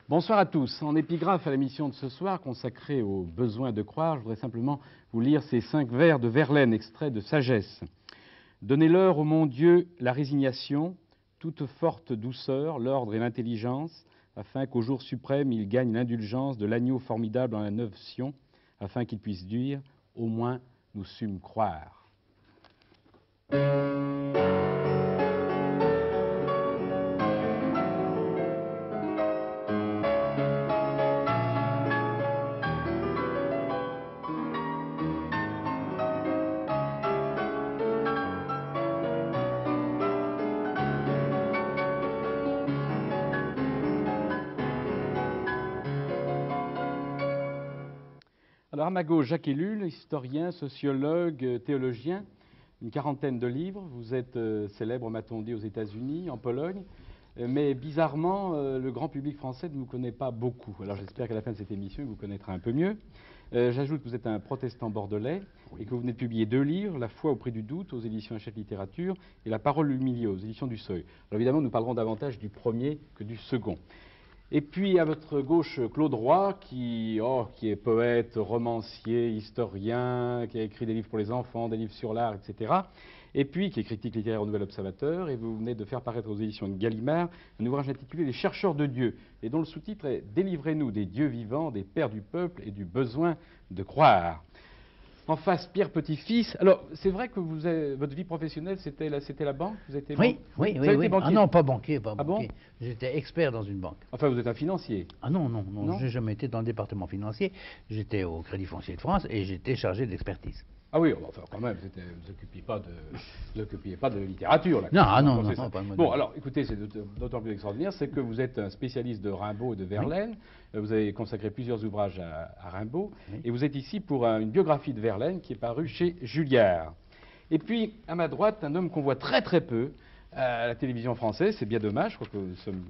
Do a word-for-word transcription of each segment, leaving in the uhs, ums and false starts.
Bonsoir à tous. En épigraphe à la mission de ce soir, consacrée au besoin de croire, je voudrais simplement vous lire ces cinq vers de Verlaine, extraits de Sagesse. Donnez-leur, ô mon Dieu, la résignation, toute forte douceur, l'ordre et l'intelligence, afin qu'au jour suprême, ils gagnent l'indulgence de l'agneau formidable en la neuve Sion, afin qu'ils puissent dire, au moins, nous sûmes croire. Alors à ma gauche, Jacques Ellul, historien, sociologue, théologien, une quarantaine de livres. Vous êtes euh, célèbre, m'a-t-on dit, aux États-Unis, en Pologne, euh, mais bizarrement, euh, le grand public français ne vous connaît pas beaucoup. Alors j'espère qu'à la fin de cette émission, il vous connaîtra un peu mieux. Euh, J'ajoute que vous êtes un protestant bordelais et que vous venez de publier deux livres, La foi au prix du doute aux éditions Hachette Littérature et La parole humiliée aux éditions du Seuil. Alors évidemment, nous parlerons davantage du premier que du second. Et puis à votre gauche, Claude Roy, qui, oh, qui est poète, romancier, historien, qui a écrit des livres pour les enfants, des livres sur l'art, et cetera. Et puis qui est critique littéraire au Nouvel Observateur, et vous venez de faire paraître aux éditions de Gallimard un ouvrage intitulé Les chercheurs de Dieu, et dont le sous-titre est Délivrez-nous des dieux vivants, des pères du peuple et du besoin de croire. En face, Pierre Petit-Fils. Alors, c'est vrai que vous avez, votre vie professionnelle, c'était la, c'était la banque? Vous étiez Oui, banque oui, vous oui. avez oui. été banquier? Ah non, pas banquier, pas Ah banquier. bon? J'étais expert dans une banque. Enfin, vous êtes un financier. Ah non, non, non, Non j'ai jamais été dans le département financier. J'étais au Crédit Foncier de France et j'étais chargé d'expertise. Ah oui, enfin quand même, vous ne occupiez pas de, vous occupiez pas de littérature. Là, non, ah non, non, non, non, pas de Bon, alors écoutez, c'est d'autant plus extraordinaire, c'est que vous êtes un spécialiste de Rimbaud et de Verlaine. Oui. Vous avez consacré plusieurs ouvrages à, à Rimbaud. Oui. Et vous êtes ici pour un, une biographie de Verlaine qui est parue chez Julliard. Et puis, à ma droite, un homme qu'on voit très très peu à la télévision française, c'est bien dommage, je crois que nous sommes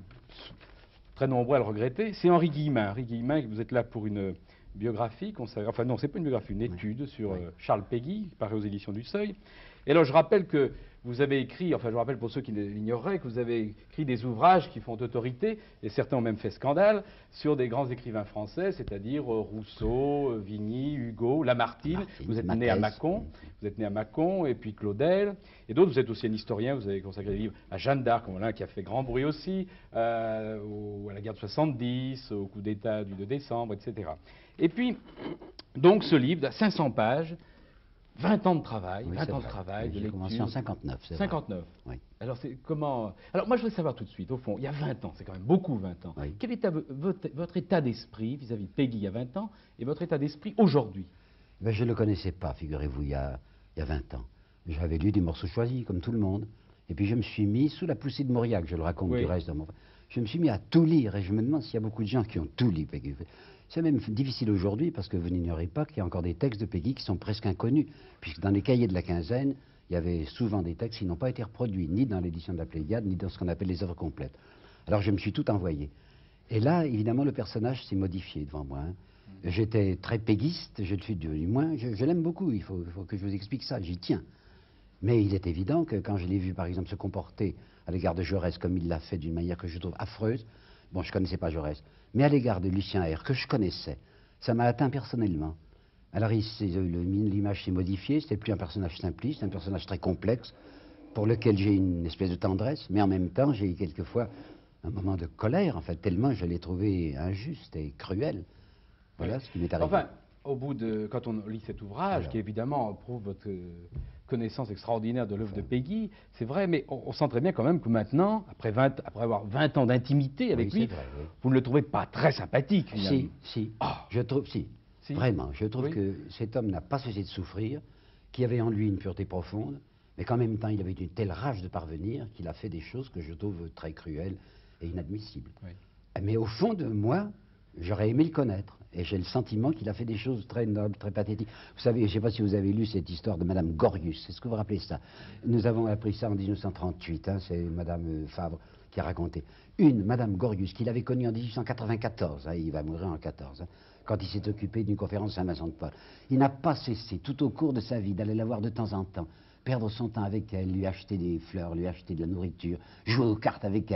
très nombreux à le regretter, c'est Henri Guillemin. Henri Guillemin, vous êtes là pour une biographie, enfin non, c'est pas une biographie, une étude oui. sur oui. Euh, Charles Péguy, qui paraît aux éditions du Seuil. Et alors je rappelle que vous avez écrit, enfin je rappelle pour ceux qui l'ignoreraient, que vous avez écrit des ouvrages qui font autorité, et certains ont même fait scandale, sur des grands écrivains français, c'est-à-dire euh, Rousseau, euh, Vigny, Hugo, Lamartine. Lamartine vous êtes né à Mâcon, vous êtes né à Mâcon, et puis Claudel, et d'autres. Vous êtes aussi un historien, vous avez consacré des livres à Jeanne d'Arc, voilà, qui a fait grand bruit aussi, euh, au, à la guerre de soixante-dix, au coup d'État du deux décembre, et cetera. Et puis, donc ce livre, cinq cents pages, vingt ans de travail, oui, vingt ans vrai. de travail, oui, de lecture. J'ai commencé en cinquante-neuf, c'est vrai. cinquante-neuf. Oui. Alors c'est comment... Alors moi je voudrais savoir tout de suite, au fond, il y a vingt ans, c'est quand même beaucoup vingt ans. Oui. Quel est votre, votre état d'esprit vis-à-vis de Péguy il y a vingt ans et votre état d'esprit aujourd'hui? Ben, je ne le connaissais pas, figurez-vous, il, il y a vingt ans. J'avais lu des morceaux choisis, comme tout le monde. Et puis je me suis mis, sous la poussée de Mauriac, je le raconte oui. du reste dans mon... Je me suis mis à tout lire, et je me demande s'il y a beaucoup de gens qui ont tout lu, Péguy. C'est même difficile aujourd'hui, parce que vous n'ignorez pas qu'il y a encore des textes de Péguy qui sont presque inconnus, puisque dans les cahiers de la quinzaine, il y avait souvent des textes qui n'ont pas été reproduits, ni dans l'édition de la Pléiade, ni dans ce qu'on appelle les œuvres complètes. Alors je me suis tout envoyé. Et là, évidemment, le personnage s'est modifié devant moi. Hein. J'étais très péguiste, je le suis devenu moins, je, je l'aime beaucoup, il faut, il faut que je vous explique ça, j'y tiens. Mais il est évident que quand je l'ai vu, par exemple, se comporter à l'égard de Jaurès comme il l'a fait d'une manière que je trouve affreuse, bon, je ne connaissais pas Jaurès, mais à l'égard de Lucien R, que je connaissais, ça m'a atteint personnellement. Alors l'image s'est modifiée, c'était plus un personnage simpliste, un personnage très complexe, pour lequel j'ai une espèce de tendresse, mais en même temps, j'ai eu quelquefois un moment de colère, en fait, tellement je l'ai trouvé injuste et cruel. Voilà oui. ce qui m'est arrivé. Enfin, au bout de, quand on lit cet ouvrage, Alors. qui évidemment prouve votre connaissance extraordinaire de l'œuvre enfin. de Péguy, c'est vrai, mais on, on sent très bien quand même que maintenant, après, vingt, après avoir vingt ans d'intimité avec oui, lui, vrai, oui. vous ne le trouvez pas très sympathique, finalement. Si, si, oh. je trouve, si, si, vraiment, je trouve oui. que cet homme n'a pas cessé de souffrir, qu'il y avait en lui une pureté profonde, mais qu'en même temps, il avait une telle rage de parvenir qu'il a fait des choses que je trouve très cruelles et inadmissibles. Oui. Mais au fond de moi, j'aurais aimé le connaître. Et j'ai le sentiment qu'il a fait des choses très nobles, très pathétiques. Vous savez, je ne sais pas si vous avez lu cette histoire de Madame Gorius. Est-ce que vous vous rappelez ça? Nous avons appris ça en dix-neuf cent trente-huit. Hein, c'est Madame Favre qui a raconté. Une, Madame Gorius, qu'il avait connue en dix-huit cent quatre-vingt-quatorze. Hein, il va mourir en quatorze. Hein, quand il s'est occupé d'une conférence Saint-Vincent de Paul. Il n'a pas cessé, tout au cours de sa vie, d'aller la voir de temps en temps, perdre son temps avec elle, lui acheter des fleurs, lui acheter de la nourriture, jouer aux cartes avec elle.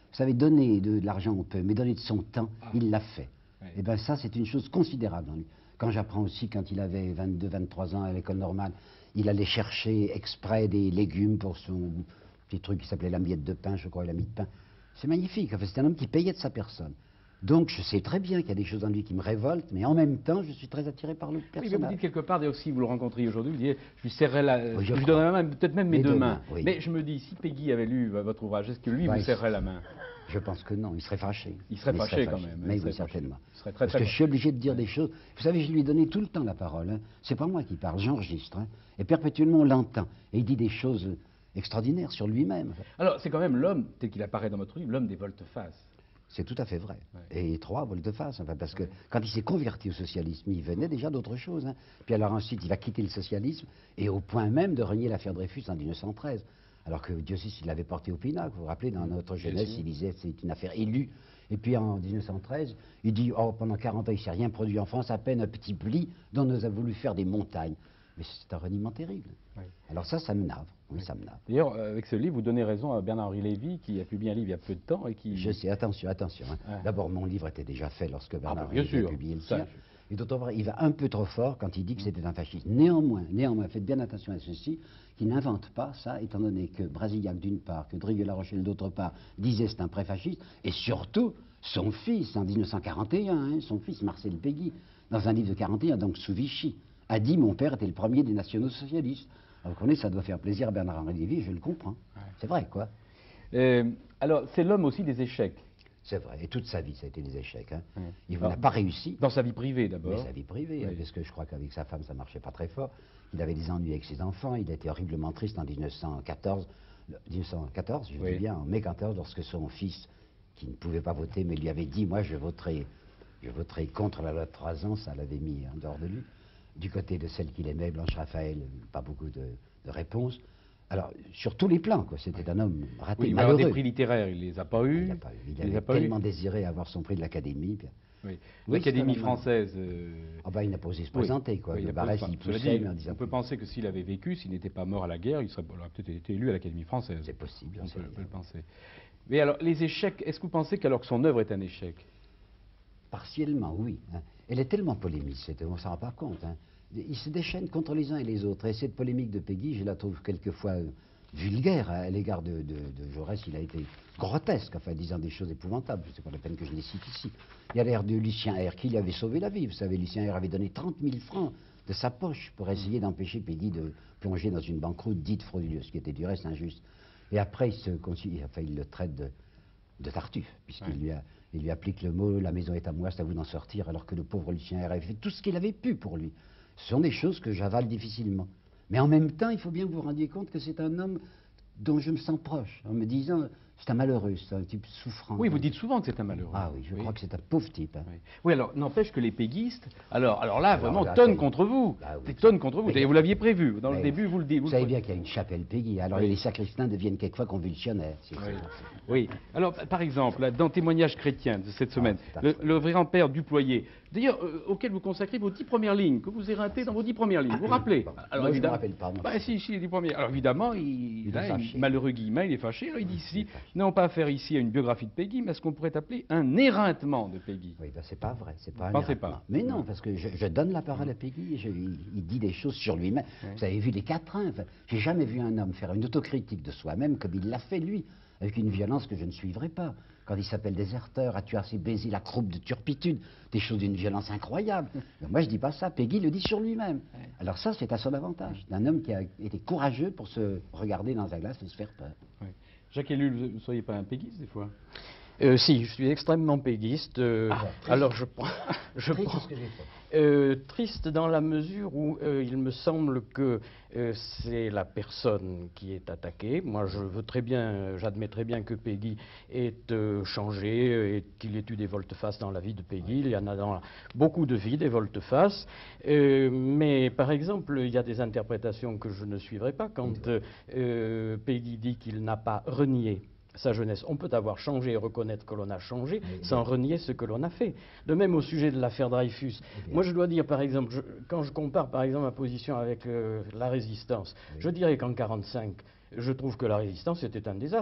Vous savez, donner de, de l'argent, on peut, mais donner de son temps, Ah. il l'a fait. Ouais. Et bien ça, c'est une chose considérable en lui. Quand j'apprends aussi, quand il avait vingt-deux, vingt-trois ans à l'école normale, il allait chercher exprès des légumes pour son petit truc qui s'appelait la miette de pain, je crois, la miette de pain. C'est magnifique. Enfin, c'est un homme qui payait de sa personne. Donc je sais très bien qu'il y a des choses en lui qui me révoltent, mais en même temps, je suis très attiré par le Oui, mais vous personnage. dites quelque part, et aussi vous le rencontriez aujourd'hui, vous dites, je lui serrais la, Oui, je je lui crois. donnerais même, peut-être même mes Les deux deux mains. mains, oui. Mais je me dis, si Peggy avait lu euh, votre ouvrage, est-ce que lui Ouais, vous serrait la main? Je pense que non, il serait fâché. Il serait Mais fâché quand même, Mais il serait oui, fâché. certainement. Il serait très, Parce très que je fâché. suis obligé de dire des choses. Vous savez, je lui ai donné tout le temps la parole. Hein. C'est pas moi qui parle, j'enregistre. Hein. Et perpétuellement, on l'entend. Et il dit des choses extraordinaires sur lui-même. Alors, c'est quand même l'homme, tel qu'il apparaît dans votre livre, l'homme des volte-face. C'est tout à fait vrai. Ouais. Et trois volte-face, enfin, parce que quand il s'est converti au socialisme, il venait déjà d'autre chose. Hein. Puis alors ensuite, il va quitter le socialisme, et au point même de renier l'affaire Dreyfus en mille neuf cent treize. Alors que Dieu sait s'il l'avait porté au pinacle. Vous vous rappelez, dans notre jeunesse, il disait c'est une affaire élue. Et puis en mille neuf cent treize, il dit oh, pendant quarante ans, il ne s'est rien produit en France, à peine un petit pli dont on a voulu faire des montagnes. Mais c'est un reniement terrible. Oui. Alors ça, ça me nave. Oui, ça me nave. D'ailleurs, euh, avec ce livre, vous donnez raison à Bernard-Henri Lévy, qui a publié un livre il y a peu de temps et qui... Je sais, attention, attention. Hein. Ouais. D'abord, mon livre était déjà fait lorsque Bernard bah, bien Lévy a sûr. publié le Ça, sien. Et d'autre part, il va un peu trop fort quand il dit que c'était un fasciste. Néanmoins, néanmoins, faites bien attention à ceci, qu'il n'invente pas ça, étant donné que Brasillac d'une part, que Drigue La Rochelle d'autre part, disait c'est un pré-fasciste, et surtout, son fils, en mille neuf cent quarante et un, hein, son fils Marcel Peggy, dans un livre de quarante et un, donc sous Vichy, a dit mon père était le premier des nationaux socialistes. Alors, vous connaissez, ça doit faire plaisir à Bernard-Henri Lévy, je le comprends. Ouais. C'est vrai, quoi. Euh, alors, c'est l'homme aussi des échecs. C'est vrai, et toute sa vie, ça a été des échecs. Hein. Ouais. Il Alors, n'a pas réussi. Dans sa vie privée, d'abord. Mais sa vie privée, Oui. parce que je crois qu'avec sa femme, ça ne marchait pas très fort. Il avait des ennuis avec ses enfants, il était horriblement triste en mille neuf cent quatorze, mille neuf cent quatorze, je Oui. dis bien, en mai quatorze, lorsque son fils, qui ne pouvait pas voter, mais lui avait dit, moi je voterai, je voterai contre la loi de trois ans, ça l'avait mis en dehors de lui. Du côté de celle qu'il aimait, Blanche Raphaël, pas beaucoup de, de réponses. Alors, sur tous les plans, quoi. C'était un homme raté, Oui, il va avoir malheureux. des prix littéraires, il les a pas eus. Il n'a pas eu. Il les avait a pas tellement eus. désiré avoir son prix de l'Académie. puis- Oui. Oui, L'Académie c'est un homme- française. euh, Ah ben, il n'a pas osé se oui. présenter, quoi. Oui, il Le a pas Barès, osé- il Cela poussait, dit, mais en disant... on peut penser que s'il avait vécu, s'il n'était pas mort à la guerre, il serait, il aurait peut-être été élu à l'Académie française. C'est possible, On c'est peut, rien. peut le penser. Mais alors, les échecs, est-ce que vous pensez qu'alors que son œuvre est un échec? Partiellement, oui. hein. Elle est tellement polémique, on ne s'en rend pas compte. Hein. Ils se déchaînent contre les uns et les autres. Et cette polémique de Peggy, je la trouve quelquefois euh, vulgaire hein, à l'égard de, de, de Jaurès. Il a été grotesque, enfin, disant des choses épouvantables. C'est pas la peine que je les cite ici. Il y a l'air de Lucien R. qui lui avait sauvé la vie. Vous savez, Lucien R. avait donné trente mille francs de sa poche pour essayer d'empêcher Peggy de plonger dans une banqueroute dite frauduleuse, ce qui était du reste injuste. Et après, il, se, enfin, il le traite de, de Tartuffe, puisqu'il Ouais. lui, a, il lui applique le mot « la maison est à moi, c'est à vous d'en sortir », alors que le pauvre Lucien R. avait fait tout ce qu'il avait pu pour lui. Ce sont des choses que j'avale difficilement. Mais en même temps, il faut bien que vous vous rendiez compte que c'est un homme dont je me sens proche, en me disant « c'est un malheureux, c'est un type souffrant ». Oui, vous dites souvent que c'est un malheureux. Ah oui, je crois que c'est un pauvre type. hein. Oui. Oui, alors, n'empêche que les péguistes, alors, alors là, Alors vraiment, là, tonnent quel- contre vous. Ah oui, Des ça- tonnes contre vous. mais- Et vous l'aviez prévu. Dans le Mais- début, vous le dites. Vous le savez pre- bien qu'il y a une chapelle Peggy, alors Oui. les sacristains deviennent quelquefois convulsionnaires. c'est- Oui. c'est- Oui. Alors, par exemple, là, dans Témoignages chrétiens de cette semaine, c'est le, affreux. le grand-père Duployer, d'ailleurs, euh, auquel vous consacrez vos dix premières lignes, que vous éreintez dans vos dix premières lignes. Vous vous rappelez? Bon, moi, je me rappelle pas, moi. Bah, si, si, les dix premières. Alors, évidemment, il, Il est là, fâché. il- malheureux Guillemin, il est fâché. Alors, il dit il ici, est fâché. non pas affaire ici à une biographie de Peggy, mais à ce qu'on pourrait appeler un éreintement de Peggy. Oui, ben c'est pas vrai, c'est pas Vous un pensez éreintement. pas? Mais non, parce que je, je donne la parole à Peggy, et je- il, il dit des choses sur lui-même. Ouais. Vous avez vu les quatrains, enfin, j'ai jamais vu un homme faire une autocritique de soi-même comme il l'a fait lui, avec une violence que je ne suivrai pas. Quand il s'appelle déserteur, as-tu assez baisé la croupe de turpitude, des choses d'une violence incroyable. Mais moi je dis pas ça, Peggy le dit sur lui-même. Ouais. Alors ça c'est à son avantage, d'un homme qui a été courageux pour se regarder dans un glace et se faire peur. Oui. Jacques Ellul, vous ne seriez pas un péguiste des fois? Euh, si, je suis extrêmement péguiste. euh, Ah, triste. alors je prends, je Triste, prends ce que j'ai fait. euh, triste dans la mesure où euh, il me semble que euh, c'est la personne qui est attaquée. Moi, je veux très bien, j'admets très bien que Peggy ait euh, changé euh, et qu'il ait eu des volte-face dans la vie de Peggy. Il y en a dans beaucoup de vies des volte-face. Euh, mais par exemple, il y a des interprétations que je ne suivrai pas quand euh, euh, Peggy dit qu'il n'a pas renié sa jeunesse. On peut avoir changé et reconnaître que l'on a changé Mais- sans renier ce que l'on a fait. De même au sujet de l'affaire Dreyfus. bien. Moi je dois dire par exemple, je- quand je compare par exemple ma position avec euh, la résistance, Oui. je dirais qu'en quarante-cinq, je trouve que la résistance était un désastre.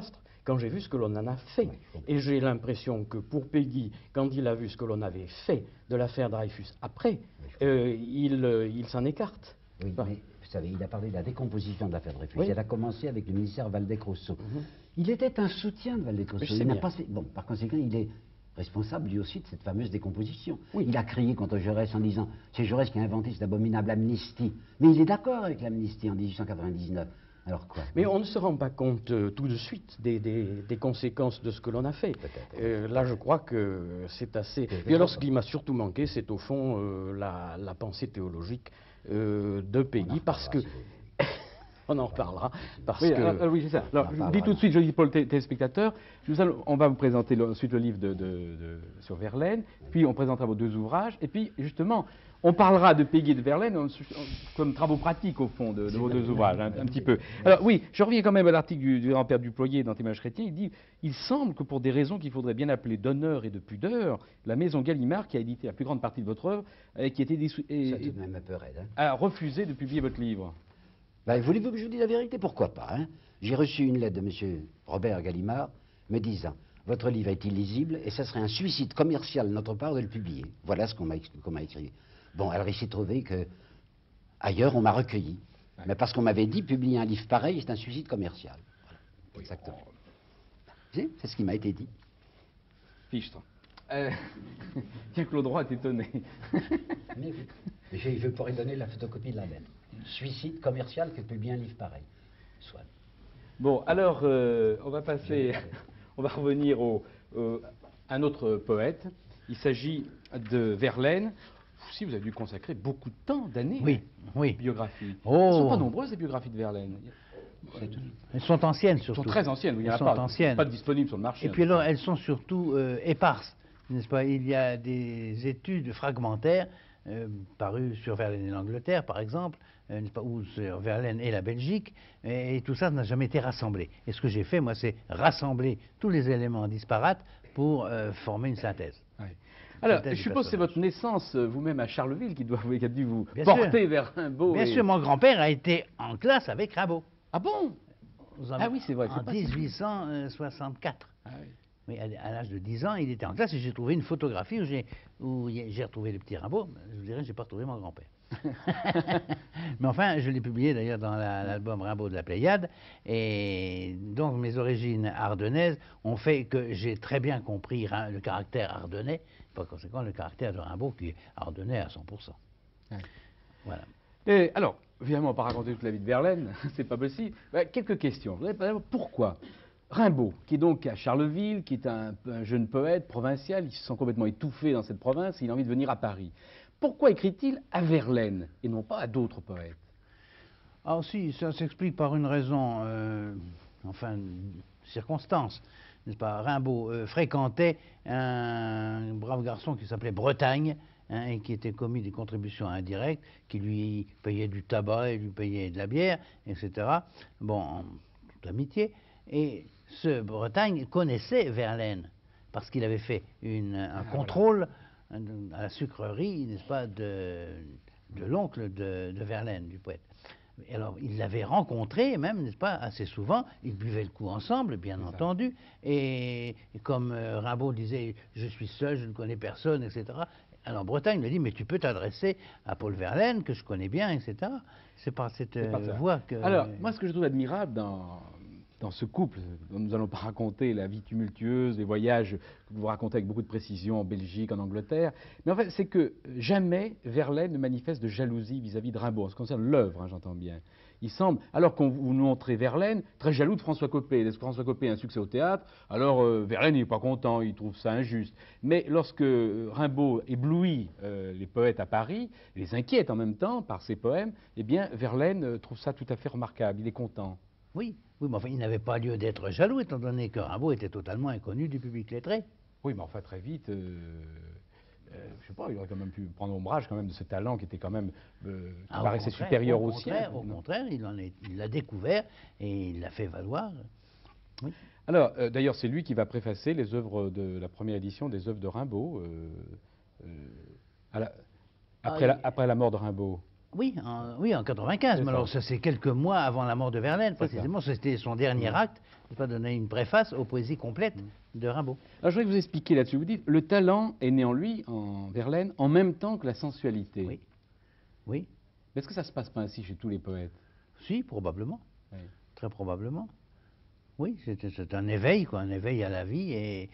quand j'ai vu ce que l'on en a fait. Oui, et j'ai l'impression que pour Péguy, quand il a vu ce que l'on avait fait de l'affaire Dreyfus après, oui, euh, il, euh, il s'en écarte. Oui, Enfin, mais vous savez, il a parlé de la décomposition de l'affaire Dreyfus. Oui. Elle a commencé avec le ministère Valdec-Rousseau. Mhm. Il était un soutien de Valdec-Rousseau. Je sais Il n'a bien. pas fait... Bon, par conséquent, il est responsable lui aussi de cette fameuse décomposition. Oui. Il a crié contre Jaurès en disant « c'est Jaurès qui a inventé cette abominable amnistie ». Mais il est d'accord avec l'amnistie en mille huit cent quatre-vingt-dix-neuf. Alors quoi? Mais on ne se rend pas compte euh, tout de suite des, des, des conséquences de ce que l'on a fait. Euh, là, je crois que c'est assez... Et alors, ce qui m'a surtout manqué, c'est au fond euh, la, la pensée théologique euh, de Péguy, parce que... On en reparlera, parce Oui, que... alors, alors oui, c'est ça. Alors, je vous dis tout de suite, je dis pour le té- téléspectateur, nous allons- on va vous présenter le- ensuite le livre de, de- de- sur Verlaine, puis on présentera vos deux ouvrages, et puis justement, on parlera de Péguy et de Verlaine en- en- comme travaux pratiques au fond de, de vos deux ouvrages, un, un petit peu. Alors oui, je reviens quand même à l'article du, du grand-père Duployé dans Témoignage chrétien, il dit « Il semble que pour des raisons qu'il faudrait bien appeler d'honneur et de pudeur, la maison Gallimard, qui a édité la plus grande partie de votre œuvre, et qui était dissou- et- Ça tout de même un peu raide. Hein. a refusé de publier votre livre. » Ben, voulez-vous que je vous dise la vérité? Pourquoi pas, hein? J'ai reçu une lettre de M. Robert Gallimard me disant « Votre livre est illisible et ce serait un suicide commercial de notre part de le publier. » Voilà ce qu'on m'a qu'on m'a écrit. Bon, alors il s'est trouvé que ailleurs on m'a recueilli. Ouais. Mais parce qu'on m'avait dit publier un livre pareil, c'est un suicide commercial. Voilà, oui, exactement. C'est ce qui m'a été dit. Fichtre. Euh, tiens, Claude Roy est étonné. Mais oui. Je, je pourrais donner la photocopie de la lettre. Suicide commercial que publier un livre pareil. Soit. Bon, alors, euh, on va passer, on va revenir au, euh, à un autre poète. Il s'agit de Verlaine. Vous aussi, vous avez dû consacrer beaucoup de temps, d'années, oui, à oui. biographie. Oh. Elles ne sont pas nombreuses, les biographies de Verlaine. Elles sont anciennes, Elles surtout. sont très anciennes, oui, il n'y en a Elles sont pas, anciennes. pas de disponibles sur le marché. Et puis alors, elles sont surtout euh, éparses, n'est-ce pas? Il y a des études fragmentaires euh, parues sur Verlaine et l'Angleterre, par exemple, euh, n'est-ce pas, ou sur Verlaine et la Belgique, et, et tout ça n'a jamais été rassemblé. Et ce que j'ai fait, moi, c'est rassembler tous les éléments disparates pour euh, former une synthèse. Oui. Alors, Synthèse je du suppose que c'est personnage. votre naissance, euh, vous-même, à Charleville, qui, doit, qui a dû vous Bien porter sûr. vers Rimbaud. Bien et... sûr, mon grand-père a été en classe avec Rimbaud. Ah bon? Vous en- Ah oui, c'est vrai, c'est En pas si- dix-huit cent soixante-quatre. Ah oui. Oui, à, à l'âge de dix ans, il était en classe et j'ai trouvé une photographie où j'ai où y- j'ai retrouvé le petit Rimbaud. Je vous dirais, j'ai pas retrouvé mon grand-père. Mais enfin, je l'ai publié d'ailleurs dans la- l'album Rimbaud de la Pléiade. Et donc, mes origines ardennaises ont fait que j'ai très bien compris Rim- le caractère ardennais, par conséquent, le caractère de Rimbaud qui est ardennais à cent pour cent. Ouais. Voilà. Et alors, évidemment, on ne va pas raconter toute la vie de Verlaine, c'est pas possible. Bah, quelques questions. Je voudrais savoir pourquoi Rimbaud, qui est donc à Charleville, qui est un, un jeune poète provincial, il se sent complètement étouffé dans cette province, il a envie de venir à Paris. Pourquoi écrit-il à Verlaine et non pas à d'autres poètes? Ah si, ça s'explique par une raison, euh, enfin, une circonstance, n'est-ce pas? Rimbaud euh, fréquentait un brave garçon qui s'appelait Bretagne, hein, et qui était commis des contributions indirectes, qui lui payait du tabac et lui payait de la bière, et cetera. Bon, en toute amitié. Et ce Bretagne connaissait Verlaine, parce qu'il avait fait une, un contrôle à la sucrerie, n'est-ce pas, de, de l'oncle de, de Verlaine, du poète. Et alors, il l'avait rencontré même, n'est-ce pas, assez souvent. Ils buvaient le coup ensemble, bien entendu. Et, et comme euh, Rimbaud disait, je suis seul, je ne connais personne, et cetera. Alors Bretagne lui a dit, mais tu peux t'adresser à Paul Verlaine, que je connais bien, et cetera. C'est par cette C'est pas euh, ça. voie que... Alors, moi, ce que je trouve admirable dans, dans ce couple, dont nous n'allons pas raconter la vie tumultueuse, les voyages que vous racontez avec beaucoup de précision en Belgique, en Angleterre, mais en fait, c'est que jamais Verlaine ne manifeste de jalousie vis-à-vis de Rimbaud. En ce qui concerne l'œuvre, hein, j'entends bien. Il semble, alors qu'on vous montrez Verlaine, très jaloux de François Coppée. Est-ce que François Coppée a un succès au théâtre? Alors euh, Verlaine n'est pas content, il trouve ça injuste. Mais lorsque euh, Rimbaud éblouit euh, les poètes à Paris, et les inquiète en même temps par ses poèmes, eh bien Verlaine euh, trouve ça tout à fait remarquable, il est content. Oui, oui, mais enfin, il n'avait pas lieu d'être jaloux, étant donné que Rimbaud était totalement inconnu du public lettré. Oui, mais enfin très vite, euh, euh, je sais pas, il aurait quand même pu prendre ombrage quand même de ce talent qui était quand même, euh, qui Ah, au paraissait contraire, supérieur au au sien. contraire, Au non? contraire, il en est- il l'a découvert et il l'a fait valoir. Oui. Alors, euh, d'ailleurs, c'est lui qui va préfacer les œuvres de la première édition des œuvres de Rimbaud, euh, euh, à la- après, Ah, la, il- après la mort de Rimbaud. Oui, en, oui, en quatre-vingt-quinze, mais alors ça c'est quelques mois avant la mort de Verlaine, précisément, c'était son dernier acte, il pas donner une préface aux poésies complètes mmh. de Rimbaud. Alors je voudrais vous expliquer là-dessus, vous dites, le talent est né en lui, en Verlaine, en même temps que la sensualité. Oui, oui. Mais est-ce que ça se passe pas ainsi chez tous les poètes? Si, probablement, oui. Très probablement. Oui, c'est un éveil, quoi, un éveil à la vie, et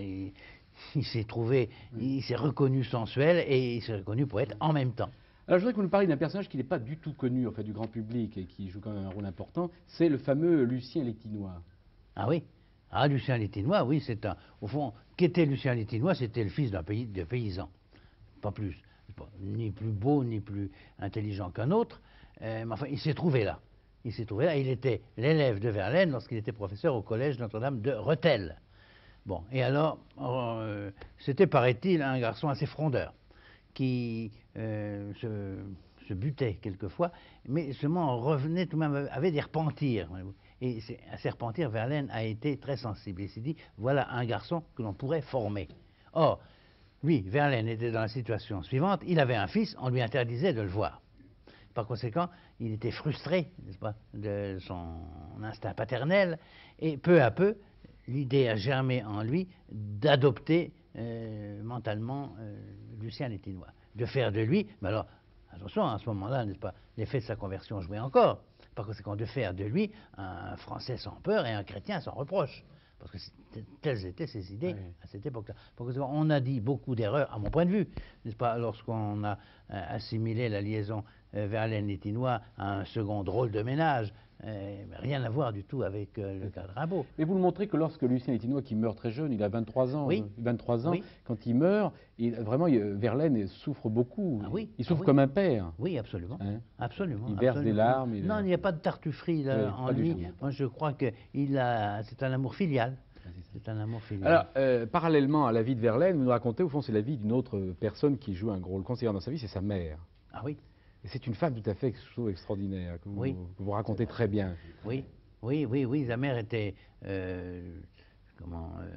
il s'est trouvé, oui. il s'est reconnu sensuel, et il s'est reconnu poète en même temps. Alors je voudrais que vous nous parliez d'un personnage qui n'est pas du tout connu en fait, du grand public et qui joue quand même un rôle important, c'est le fameux Lucien Létinois. Ah oui, ah Lucien Létinois, oui, c'est un... Au fond, qu'était Lucien Létinois? C'était le fils d'un pays, de paysan, pas plus. Pas, ni plus beau, ni plus intelligent qu'un autre, euh, mais enfin, il s'est trouvé là. Il s'est trouvé là, il était l'élève de Verlaine lorsqu'il était professeur au collège Notre-Dame de Rethel. Bon, et alors, euh, c'était, paraît-il, un garçon assez frondeur, qui euh, se, se butait quelquefois, mais seulement revenait tout de même, avait des repentirs. Et à ces repentirs, Verlaine a été très sensible. Il s'est dit, voilà un garçon que l'on pourrait former. Or, lui, Verlaine était dans la situation suivante, il avait un fils, on lui interdisait de le voir. Par conséquent, il était frustré, n'est-ce pas, de son instinct paternel, et peu à peu, l'idée a germé en lui d'adopter euh, mentalement euh, Lucien Létinois, de faire de lui, mais alors, attention, à ce moment-là, n'est-ce pas, l'effet de sa conversion jouait encore, par conséquent, de faire de lui un Français sans peur et un chrétien sans reproche. Parce que telles étaient ses idées oui. à cette époque-là. On a dit beaucoup d'erreurs, à mon point de vue, n'est-ce pas, lorsqu'on a euh, assimilé la liaison euh, Verlaine-Létinois à un second drôle de ménage. Euh, rien à voir du tout avec euh, le cas de Rimbaud. Mais vous le montrez que lorsque Lucien Létinois, qui meurt très jeune, il a vingt-trois ans, oui. vingt-trois ans oui. quand il meurt, il, vraiment, il, Verlaine souffre beaucoup. Ah oui. Il souffre ah oui. comme un père. Oui, absolument. Hein? absolument il verse absolument. des larmes. Il... Non, il n'y a pas de tartufferie là, oui, en lui. Moi, je crois que il a, c'est un amour filial. C'est un amour filial. Alors, euh, parallèlement à la vie de Verlaine, vous nous racontez, au fond, c'est la vie d'une autre personne qui joue un rôle considérable dans sa vie, c'est sa mère. Ah oui. Et c'est une femme tout à fait extraordinaire, que vous, oui. que vous racontez très bien. Oui, oui, oui, oui. Sa mère était, euh, comment, euh,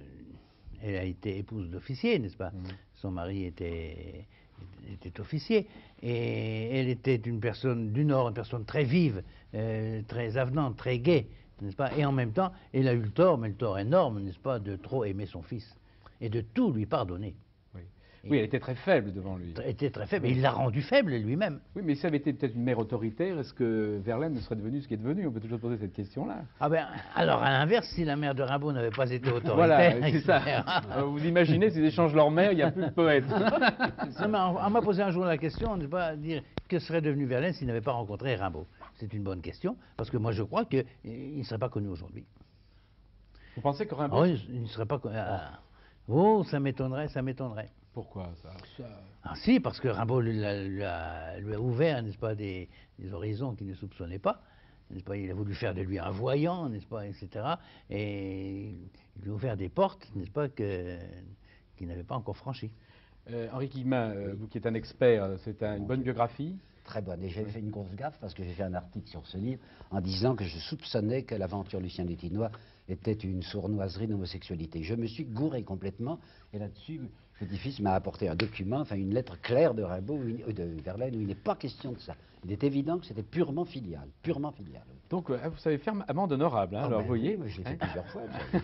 elle a été épouse d'officier, n'est-ce pas? Mmh. Son mari était, était officier, et elle était une personne du Nord, une personne très vive, euh, très avenante, très gaie, n'est-ce pas? Et en même temps, elle a eu le tort, mais le tort énorme, n'est-ce pas, de trop aimer son fils et de tout lui pardonner. Oui, elle était très faible devant lui. Elle était très faible, et il l'a rendu faible lui-même. Oui, mais si ça avait été peut-être une mère autoritaire, est-ce que Verlaine ne serait devenu ce qui est devenu? On peut toujours poser cette question-là. Ah ben, alors à l'inverse, si la mère de Rimbaud n'avait pas été autoritaire... Voilà, c'est ça. Vous imaginez, s'ils échangent leur mère, il n'y a plus de poète. Non, mais on, on m'a posé un jour la question, de pas dire que serait devenu Verlaine s'il n'avait pas rencontré Rimbaud. C'est une bonne question, parce que moi je crois qu'il ne serait pas connu aujourd'hui. Vous pensez que Rimbaud... Oh, il ne serait pas connu... Ah. Oh, ça m'étonnerait, ça m'étonnerait. Pourquoi ça, ça... Ah si, parce que Rimbaud lui a, lui a, lui a ouvert, n'est-ce pas, des, des horizons qu'il ne soupçonnait pas, n'est-ce pas, il a voulu faire de lui un voyant, n'est-ce pas, et cetera. Et il lui a ouvert des portes, n'est-ce pas, que, qu'il n'avait pas encore franchies. Euh, Henri Guillemin, euh, vous qui êtes un expert, c'est un, une bonne biographie? Très bonne. Et j'avais fait une grosse gaffe parce que j'ai fait un article sur ce livre en disant que je soupçonnais que l'aventure Lucien Létinois était une sournoiserie d'homosexualité. Je me suis gouré complètement et là-dessus, petit-fils m'a apporté un document, enfin une lettre claire de Rimbaud, euh, de Verlaine, où il n'est pas question de ça. Il est évident que c'était purement filial, purement filial. Donc, euh, vous savez faire amende honorable, hein, oh alors ben, vous voyez. Oui, je l'ai fait hein plusieurs fois.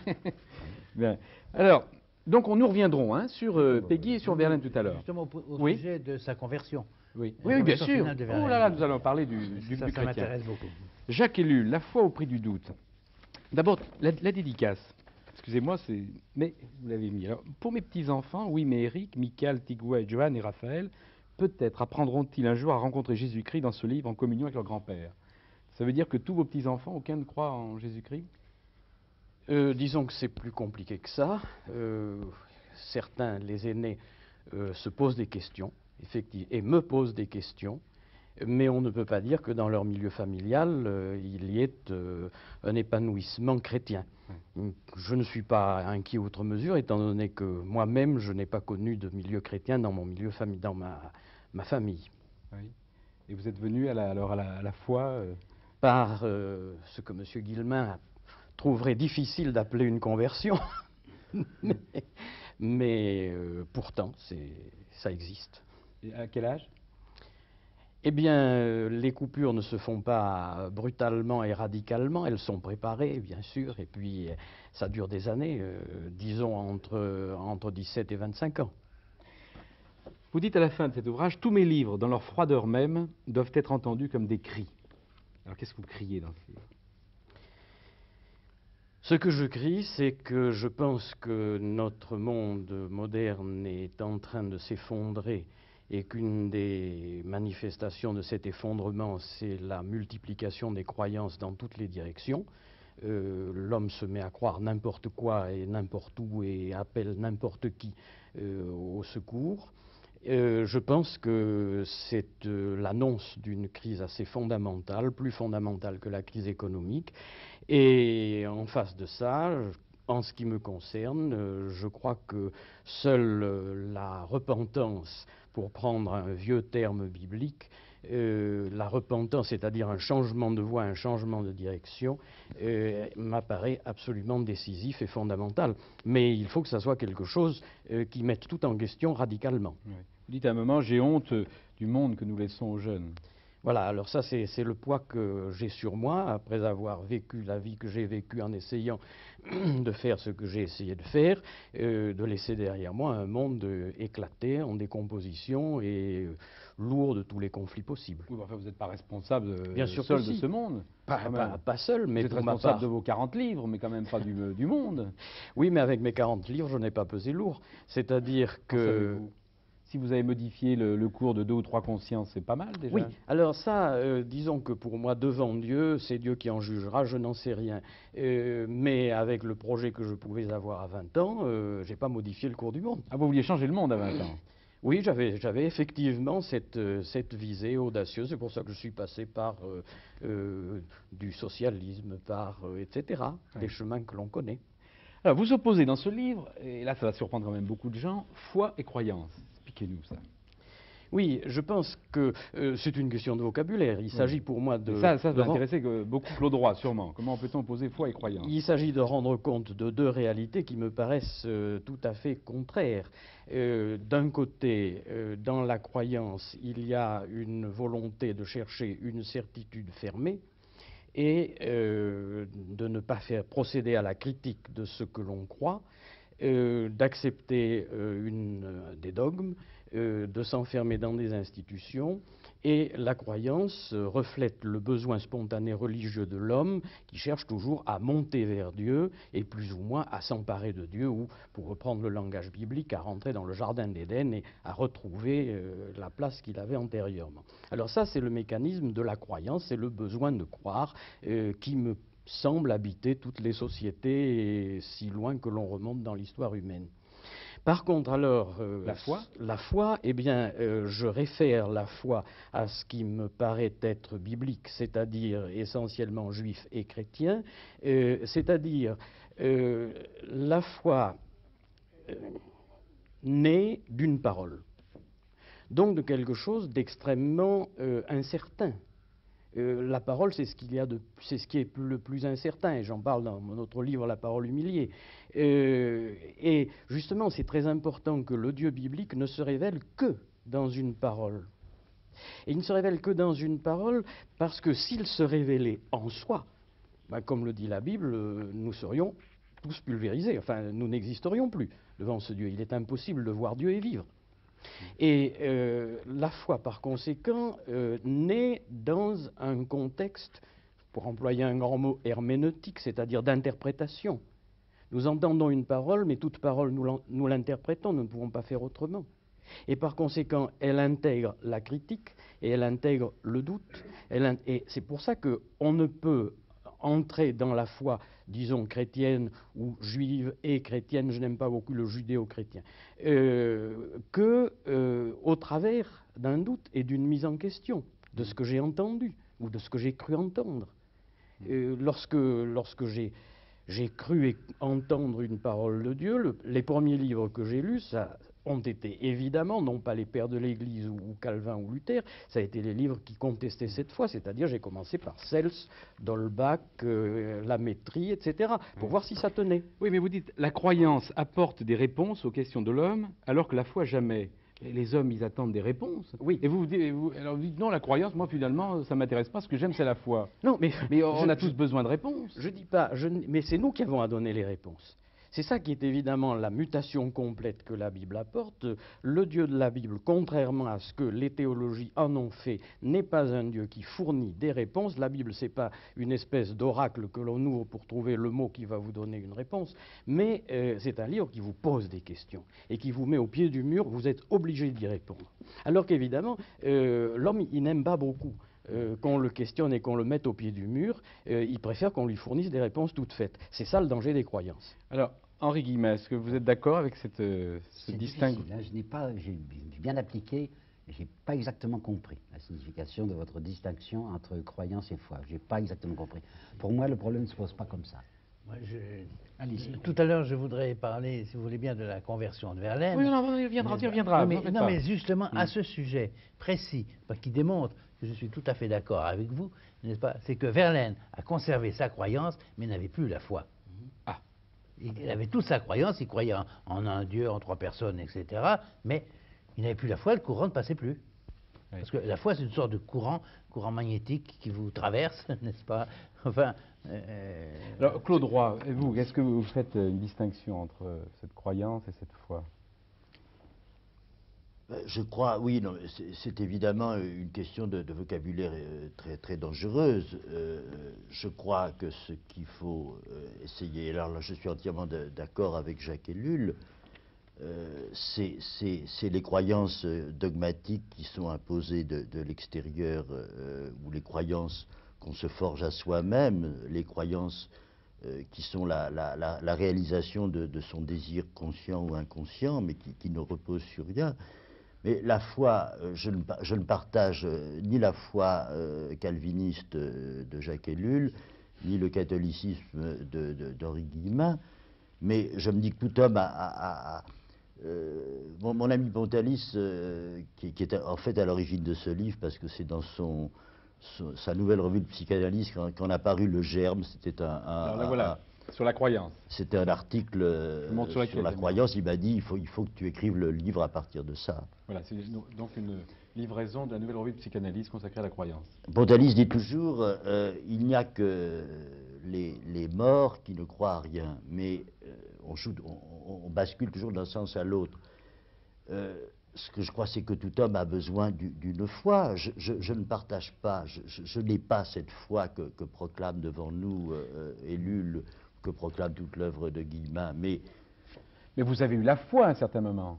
Bien. Alors, donc on nous reviendrons hein, sur euh, Péguy et sur Verlaine tout à l'heure. Justement au, au oui. sujet de sa conversion. Oui, oui, oui bien sûr. Oh là là, nous allons parler du, du, ça, du ça chrétien. m'intéresse beaucoup. Jacques Ellul, La foi au prix du doute. D'abord, la, la dédicace. Excusez-moi, c'est... mais vous l'avez mis. Alors, pour mes petits-enfants, oui, mais Eric, Michael, Tigua, Johan et Raphaël, peut-être apprendront-ils un jour à rencontrer Jésus-Christ dans ce livre en communion avec leur grand-père. Ça veut dire que tous vos petits-enfants, aucun ne croit en Jésus-Christ? euh, Disons que c'est plus compliqué que ça. Euh, certains, les aînés, euh, se posent des questions, effectivement, et me posent des questions. Mais on ne peut pas dire que dans leur milieu familial, euh, il y ait euh, un épanouissement chrétien. Oui. Je ne suis pas inquiet outre mesure, étant donné que moi-même, je n'ai pas connu de milieu chrétien dans mon milieu famille, dans ma, ma famille. Oui. Et vous êtes venu à la, alors à la, à la foi euh... par euh, ce que M. Guillemin trouverait difficile d'appeler une conversion. mais mais euh, pourtant, ça existe. Et à quel âge? Eh bien, euh, les coupures ne se font pas brutalement et radicalement, elles sont préparées, bien sûr, et puis euh, ça dure des années, euh, disons entre, entre dix-sept et vingt-cinq ans. Vous dites à la fin de cet ouvrage, tous mes livres, dans leur froideur même, doivent être entendus comme des cris. Alors qu'est-ce que vous criez dans ce livre? Ce que je crie, c'est que je pense que notre monde moderne est en train de s'effondrer et qu'une des manifestations de cet effondrement, c'est la multiplication des croyances dans toutes les directions. Euh, l'homme se met à croire n'importe quoi et n'importe où et appelle n'importe qui euh, au secours. Euh, je pense que c'est euh, l'annonce d'une crise assez fondamentale, plus fondamentale que la crise économique. Et en face de ça, en ce qui me concerne, euh, je crois que seule euh, la repentance, pour prendre un vieux terme biblique, euh, la repentance, c'est-à-dire un changement de voie, un changement de direction, euh, m'apparaît absolument décisif et fondamental. Mais il faut que ça soit quelque chose euh, qui mette tout en question radicalement. Oui. Vous dites à un moment, j'ai honte du monde que nous laissons aux jeunes. Voilà, alors ça c'est le poids que j'ai sur moi, après avoir vécu la vie que j'ai vécue en essayant de faire ce que j'ai essayé de faire, euh, de laisser derrière moi un monde euh, éclaté, en décomposition et euh, lourd de tous les conflits possibles. Oui, enfin, vous n'êtes pas responsable euh, Bien sûr seul que de si. ce monde. Pas, pas, pas seul, mais vous êtes pour ma responsable part. de vos quarante livres, mais quand même pas du, du monde. Oui, mais avec mes quarante livres, je n'ai pas pesé lourd. C'est-à-dire que... Si vous avez modifié le, le cours de deux ou trois consciences, c'est pas mal déjà. Oui, alors ça, euh, disons que pour moi, devant Dieu, c'est Dieu qui en jugera, je n'en sais rien. Euh, mais avec le projet que je pouvais avoir à vingt ans, euh, je n'ai pas modifié le cours du monde. Ah, vous vouliez changer le monde à vingt ans? Oui, j'avais, j'avais effectivement cette, cette visée audacieuse, c'est pour ça que je suis passé par euh, euh, du socialisme, par euh, et cetera, oui. Des chemins que l'on connaît. Alors, vous opposez dans ce livre, et là ça va surprendre quand même beaucoup de gens, foi et croyance. Expliquez-nous ça. Oui, je pense que euh, c'est une question de vocabulaire. Il oui. s'agit pour moi de... Et ça, ça va intéresser que beaucoup Claude Roy, sûrement. Comment peut-on opposer foi et croyance? Il s'agit de rendre compte de deux réalités qui me paraissent euh, tout à fait contraires. Euh, D'un côté, euh, dans la croyance, il y a une volonté de chercher une certitude fermée et euh, de ne pas faire procéder à la critique de ce que l'on croit, euh, d'accepter euh, une, euh, des dogmes, euh, de s'enfermer dans des institutions. Et la croyance euh, reflète le besoin spontané religieux de l'homme qui cherche toujours à monter vers Dieu et plus ou moins à s'emparer de Dieu ou, pour reprendre le langage biblique, à rentrer dans le jardin d'Éden et à retrouver euh, la place qu'il avait antérieurement. Alors ça, c'est le mécanisme de la croyance, c'est le besoin de croire euh, qui me semble habiter toutes les sociétés, et si loin que l'on remonte dans l'histoire humaine. Par contre, alors, euh, la foi, la foi, eh bien, euh, je réfère la foi à ce qui me paraît être biblique, c'est-à-dire essentiellement juif et chrétien, euh, c'est-à-dire euh, la foi euh, née d'une parole, donc de quelque chose d'extrêmement euh, incertain. Euh, la parole, c'est ce qu'il y a de, c'est ce qui est le plus incertain, et j'en parle dans mon autre livre, La parole humiliée. Euh, et justement, c'est très important que le Dieu biblique ne se révèle que dans une parole. Et il ne se révèle que dans une parole parce que s'il se révélait en soi, ben, comme le dit la Bible, euh, nous serions tous pulvérisés, enfin, nous n'existerions plus devant ce Dieu. Il est impossible de voir Dieu et vivre. Et euh, la foi, par conséquent, euh, naît dans un contexte, pour employer un grand mot, herméneutique, c'est-à-dire d'interprétation. Nous entendons une parole, mais toute parole, nous l'interprétons, nous ne pouvons pas faire autrement. Et par conséquent, elle intègre la critique et elle intègre le doute. Elle, et c'est pour ça qu'on ne peut entrer dans la foi, disons, chrétienne ou juive et chrétienne, je n'aime pas beaucoup le judéo-chrétien, euh, que euh, au travers d'un doute et d'une mise en question de ce que j'ai entendu ou de ce que j'ai cru entendre. Euh, lorsque lorsque j'ai j'ai cru entendre une parole de Dieu, le, les premiers livres que j'ai lus, ça ont été évidemment, non pas les pères de l'Église ou, ou Calvin ou Luther, ça a été les livres qui contestaient cette foi, c'est-à-dire j'ai commencé par Cels, Dolbach, euh, La Métrie, et cetera, pour oui. voir si ça tenait. Oui, mais vous dites, la croyance apporte des réponses aux questions de l'homme, alors que la foi jamais. les hommes, ils attendent des réponses. Oui. Et vous, vous dites, vous, alors vous dites non, la croyance, moi finalement, ça ne m'intéresse pas, ce que j'aime, c'est la foi. Non, mais, Mais on je, a tous je, besoin de réponses. Je dis pas, je, mais c'est nous qui avons à donner les réponses. C'est ça qui est évidemment la mutation complète que la Bible apporte. Le Dieu de la Bible, contrairement à ce que les théologies en ont fait, n'est pas un Dieu qui fournit des réponses. La Bible, ce n'est pas une espèce d'oracle que l'on ouvre pour trouver le mot qui va vous donner une réponse, mais euh, c'est un livre qui vous pose des questions et qui vous met au pied du mur. Vous êtes obligé d'y répondre. Alors qu'évidemment, euh, l'homme, il n'aime pas beaucoup Euh, qu'on le questionne et qu'on le mette au pied du mur, euh, il préfère qu'on lui fournisse des réponses toutes faites. C'est ça le danger des croyances. Alors, Henri Guillemin, est-ce que vous êtes d'accord avec cette, euh, ce C'est distinguo? difficile, hein, je n'ai pas, j'ai bien appliqué, je n'ai pas exactement compris la signification de votre distinction entre croyance et foi. Je n'ai pas exactement compris. Pour moi, le problème ne se pose pas comme ça. Moi, je... Tout à l'heure, je voudrais parler, si vous voulez bien, de la conversion de Verlaine. Oui, on y reviendra, on y reviendra. Non, mais, vous en faites non, pas. mais justement, Mm. à ce sujet précis, qui démontre que je suis tout à fait d'accord avec vous, n'est-ce pas, c'est que Verlaine a conservé sa croyance, mais n'avait plus la foi. Ah. Il avait toute sa croyance, il croyait en, en un Dieu, en trois personnes, et cetera, mais il n'avait plus la foi, le courant ne passait plus. Oui. Parce que la foi, c'est une sorte de courant, courant magnétique qui vous traverse, n'est-ce pas? Enfin. Euh, Alors, Claude Roy, et vous, est-ce que vous faites une distinction entre cette croyance et cette foi? Je crois, oui, non, c'est évidemment une question de, de vocabulaire très, très dangereuse. Euh, je crois que ce qu'il faut essayer, alors là je suis entièrement d'accord avec Jacques Ellul, euh, c'est les croyances dogmatiques qui sont imposées de, de l'extérieur, euh, ou les croyances qu'on se forge à soi-même, les croyances euh, qui sont la, la, la, la réalisation de, de son désir conscient ou inconscient, mais qui, qui ne reposent sur rien. Mais la foi, euh, je, ne, je ne partage euh, ni la foi euh, calviniste euh, de Jacques Ellul, ni le catholicisme d'Henri Guillemin, mais je me dis que tout homme a... a, a euh, mon, mon ami Pontalis, euh, qui, qui est en fait à l'origine de ce livre, parce que c'est dans son, son, sa nouvelle revue de psychanalyse qu'en a paru le germe, c'était un... un, Alors là, un voilà. Un, sur la croyance. C'était un article euh, sur, sur la croyance. Il m'a dit il faut, il faut que tu écrives le livre à partir de ça. Voilà, c'est donc une livraison de la nouvelle revue de psychanalyse consacrée à la croyance. Pontalis dit toujours euh, il n'y a que les, les morts qui ne croient à rien, mais euh, on, shoot, on, on bascule toujours d'un sens à l'autre. Euh, ce que je crois, c'est que tout homme a besoin d'une foi. Je, je, je ne partage pas, je, je, je n'ai pas cette foi que, que proclame devant nous euh, Ellul, que proclame toute l'œuvre de Guillemin, mais... Mais vous avez eu la foi à un certain moment.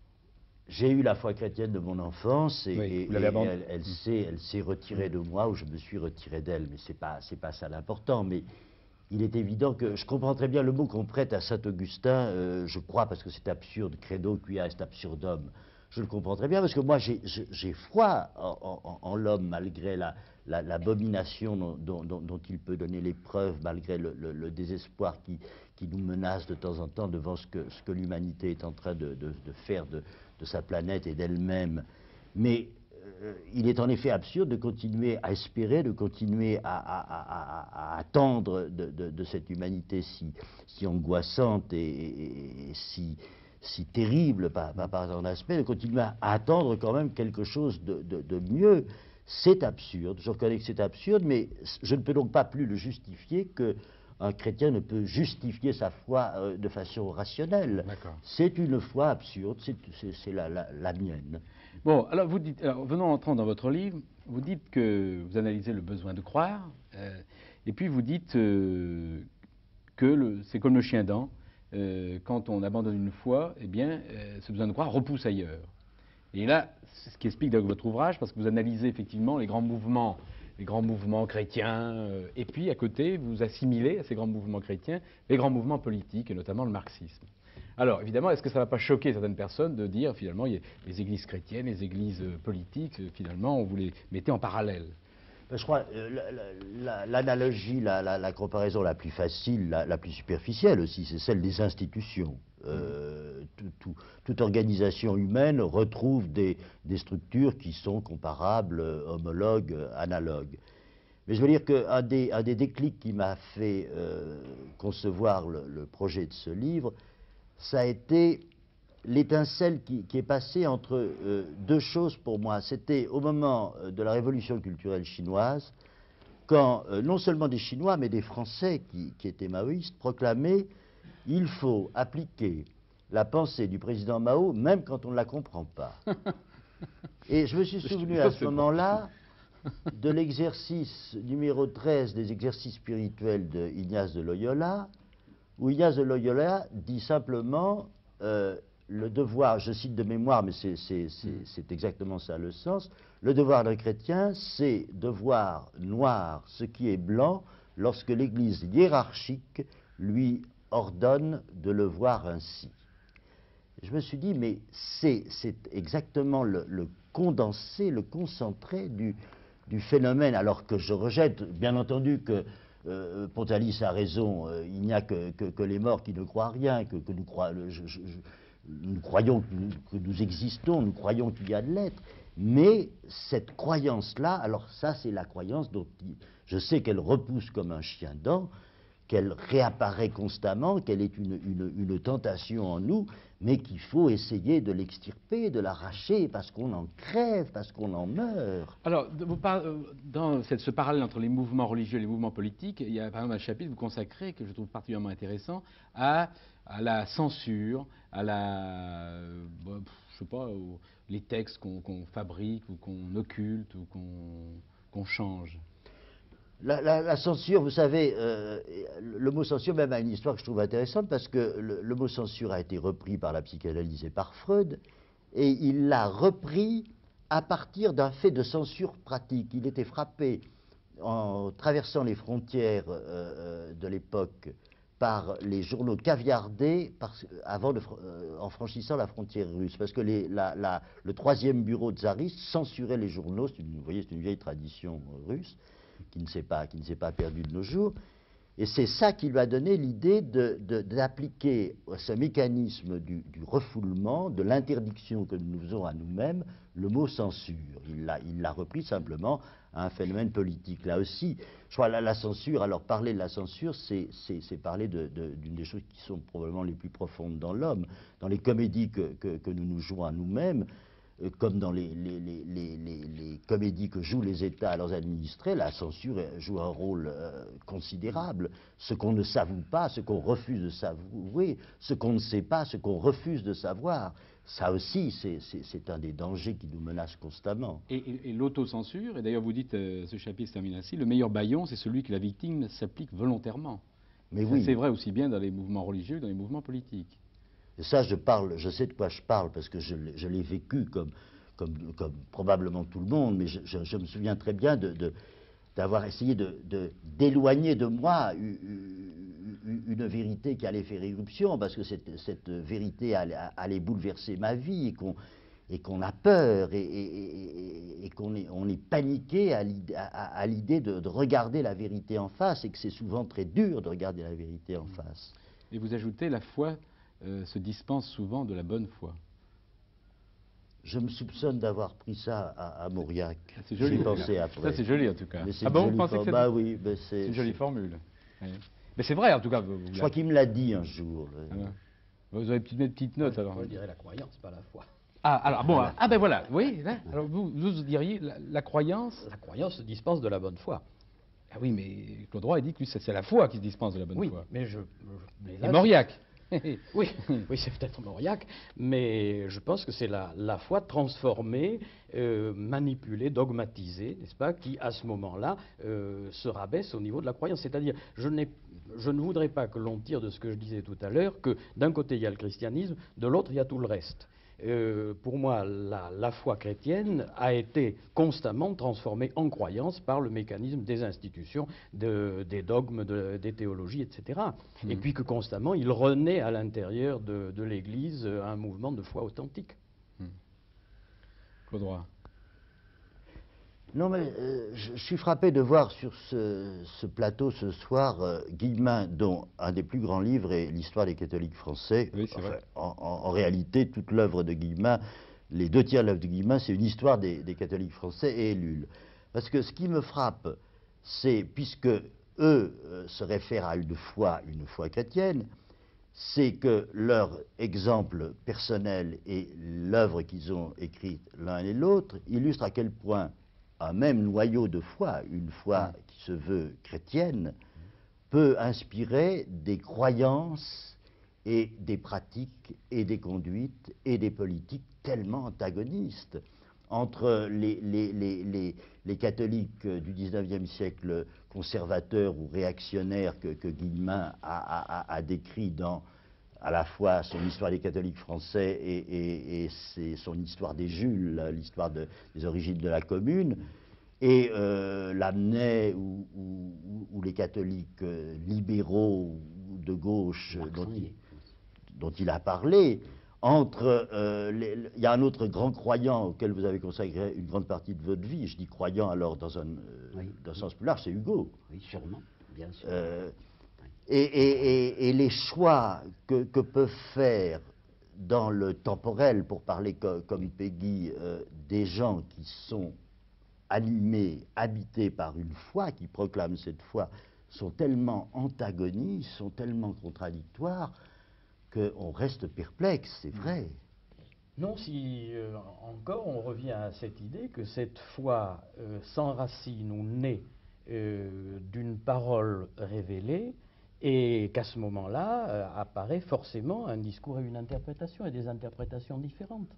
J'ai eu la foi chrétienne de mon enfance, et, oui, et, et elle, elle s'est retirée de moi, ou je me suis retiré d'elle, mais c'est pas, c'est pas ça l'important. Mais il est évident que, je comprends très bien le mot qu'on prête à Saint-Augustin, euh, je crois, parce que c'est absurde, credo quia est absurdum. Je le comprends très bien, parce que moi j'ai foi en, en, en l'homme, malgré la... l'abomination la, dont, dont, dont il peut donner les preuves, malgré le, le, le désespoir qui, qui nous menace de temps en temps devant ce que, ce que l'humanité est en train de, de, de faire de, de sa planète et d'elle-même. Mais euh, il est en effet absurde de continuer à espérer, de continuer à, à, à, à attendre de, de, de cette humanité si, si angoissante et, et, et si, si terrible par, par, par son aspect, de continuer à attendre quand même quelque chose de, de, de mieux. C'est absurde, je reconnais que c'est absurde, mais je ne peux donc pas plus le justifier qu'un chrétien ne peut justifier sa foi euh, de façon rationnelle. C'est une foi absurde, c'est la, la, la mienne. Bon, alors vous dites, alors, venons entrant dans votre livre, vous dites que vous analysez le besoin de croire, euh, et puis vous dites euh, que c'est comme le chien dent, euh, quand on abandonne une foi, eh bien, euh, ce besoin de croire repousse ailleurs. Et là, c'est ce qui explique donc votre ouvrage, parce que vous analysez effectivement les grands mouvements, les grands mouvements chrétiens, euh, et puis à côté, vous assimilez à ces grands mouvements chrétiens les grands mouvements politiques, et notamment le marxisme. Alors, évidemment, est-ce que ça ne va pas choquer certaines personnes de dire, finalement, il y a les églises chrétiennes, les églises politiques, finalement, vous les mettez en parallèle? Je crois euh, l'analogie, la, la, la comparaison la plus facile, la, la plus superficielle aussi, c'est celle des institutions. Euh, tout, tout, toute organisation humaine retrouve des, des structures qui sont comparables, homologues, analogues. Mais je veux dire qu'un des, un des déclics qui m'a fait euh, concevoir le, le projet de ce livre, ça a été l'étincelle qui, qui est passée entre euh, deux choses pour moi. C'était au moment de la révolution culturelle chinoise, quand euh, non seulement des Chinois, mais des Français qui, qui étaient maoïstes proclamaient « il faut appliquer la pensée du président Mao, même quand on ne la comprend pas ». Et je me suis souvenu à ce moment-là de l'exercice numéro treize des exercices spirituels de Ignace de Loyola, où Ignace de Loyola dit simplement euh, le devoir, je cite de mémoire, mais c'est exactement ça le sens, le devoir d'un chrétien, c'est de voir noir ce qui est blanc lorsque l'Église hiérarchique lui ordonne de le voir ainsi. Je me suis dit, mais c'est exactement le, le condensé, le concentré du, du phénomène, alors que je rejette, bien entendu, que euh, Pontalis a raison, euh, il n'y a que, que, que les morts qui ne croient rien, que, que nous, crois, je, je, je, nous croyons que nous, que nous existons, nous croyons qu'il y a de l'être, mais cette croyance-là, alors ça c'est la croyance dont je sais qu'elle repousse comme un chien dent, qu'elle réapparaît constamment, qu'elle est une, une, une tentation en nous, mais qu'il faut essayer de l'extirper, de l'arracher, parce qu'on en crève, parce qu'on en meurt. Alors, vous parlez, dans cette, ce parallèle entre les mouvements religieux et les mouvements politiques, il y a par exemple un chapitre que vous consacrez, que je trouve particulièrement intéressant, à, à la censure, à la, euh, je sais pas, aux, les textes qu'on qu'on fabrique ou qu'on occulte ou qu'on qu'on change. La, la, la censure, vous savez, euh, le mot censure même a une histoire que je trouve intéressante parce que le, le mot censure a été repris par la psychanalyse et par Freud et il l'a repris à partir d'un fait de censure pratique. Il était frappé en traversant les frontières euh, de l'époque par les journaux caviardés parce, avant de, euh, en franchissant la frontière russe parce que les, la, la, le troisième bureau tsariste censurait les journaux. Une, vous voyez, c'est une vieille tradition russe qui ne s'est pas, qui ne s'est pas perdu de nos jours. Et c'est ça qui lui a donné l'idée d'appliquer ce mécanisme du, du refoulement, de l'interdiction que nous faisons à nous-mêmes, le mot censure. Il l'a repris simplement à un phénomène politique. Là aussi, je crois la, la censure, alors parler de la censure, c'est parler d'une de, de, des choses qui sont probablement les plus profondes dans l'homme. Dans les comédies que, que, que nous nous jouons à nous-mêmes, comme dans les, les, les, les, les comédies que jouent les États à leurs administrés, la censure joue un rôle euh, considérable. Ce qu'on ne savoue pas, ce qu'on refuse de savourer, ce qu'on ne sait pas, ce qu'on refuse de savoir, ça aussi, c'est un des dangers qui nous menacent constamment. Et, et, et l'autocensure, et d'ailleurs vous dites, euh, ce chapitre se termine ainsi, le meilleur bâillon, c'est celui que la victime s'applique volontairement. Mais oui. C'est vrai aussi bien dans les mouvements religieux que dans les mouvements politiques. Et ça, je parle, je sais de quoi je parle, parce que je, je l'ai vécu comme, comme, comme probablement tout le monde, mais je, je, je me souviens très bien d'avoir de, de, essayé d'éloigner de, de moi une, une vérité qui allait faire éruption, parce que cette, cette vérité allait, allait bouleverser ma vie, et qu'on et qu'on a peur, et, et, et, et qu'on est, on est paniqué à l'idée de, de regarder la vérité en face, et que c'est souvent très dur de regarder la vérité en face. Et vous ajoutez la foi Euh, se dispense souvent de la bonne foi. Je me soupçonne d'avoir pris ça à, à Mauriac. C'est joli. J'y pensé après. Ça c'est joli en tout cas. Ah bon, vous pensez que c'est bah oui, une jolie formule. Oui. Mais c'est vrai en tout cas. Vous, vous je crois qu'il me l'a dit un jour. Ah ben. Vous avez une petite note alors. Je dirais la croyance, pas la foi. Ah, alors bon, voilà. ah ben voilà, oui. Là, alors vous, vous diriez la, la croyance. La croyance se dispense de la bonne foi. Ah oui, mais Claude Roy a dit que c'est la foi qui se dispense de la bonne oui, foi. Mais je. je mais là, et Mauriac. oui, oui c'est peut-être Mauriac, mais je pense que c'est la, la foi transformée, euh, manipulée, dogmatisée, n'est-ce pas, qui à ce moment-là euh, se rabaisse au niveau de la croyance. C'est-à-dire, je, je ne voudrais pas que l'on tire de ce que je disais tout à l'heure que d'un côté il y a le christianisme, de l'autre il y a tout le reste. Euh, pour moi, la, la foi chrétienne a été constamment transformée en croyance par le mécanisme des institutions, de, des dogmes, de, des théologies, et cetera. Mmh. Et puis que constamment, il renaît à l'intérieur de, de l'Église un mouvement de foi authentique. Mmh. Claude Roy. Non, mais euh, je, je suis frappé de voir sur ce, ce plateau ce soir euh, Guillemin, dont un des plus grands livres est l'histoire des catholiques français. Oui, c'est vrai. En, en, en réalité, toute l'œuvre de Guillemin, les deux tiers de l'œuvre de Guillemin, c'est une histoire des, des catholiques français et Ellul. Parce que ce qui me frappe, c'est, puisque eux euh, se réfèrent à une foi, une foi chrétienne, c'est que leur exemple personnel et l'œuvre qu'ils ont écrite l'un et l'autre illustrent à quel point un même noyau de foi, une foi qui se veut chrétienne, peut inspirer des croyances et des pratiques et des conduites et des politiques tellement antagonistes. Entre les, les, les, les, les catholiques du dix-neuvième siècle conservateurs ou réactionnaires que, que Guillemin a, a, a décrit dans à la fois son histoire des catholiques français et, et, et ses, son histoire des Jules, l'histoire de, des origines de la Commune, et euh, l'Amnay ou, ou, ou les catholiques libéraux ou de gauche dont il, dont il a parlé. Entre, euh, les, il y a un autre grand croyant auquel vous avez consacré une grande partie de votre vie, je dis croyant alors dans un, euh, oui, dans un oui. sens plus large, c'est Hugo. Oui, sûrement, bien sûr. Euh, et, et, et, et les choix que, que peuvent faire dans le temporel, pour parler co comme Péguy, euh, des gens qui sont animés, habités par une foi, qui proclament cette foi, sont tellement antagonistes, sont tellement contradictoires, qu'on reste perplexe, c'est vrai. Non, si euh, encore on revient à cette idée que cette foi euh, s'enracine ou naît euh, d'une parole révélée, et qu'à ce moment-là euh, apparaît forcément un discours et une interprétation, et des interprétations différentes.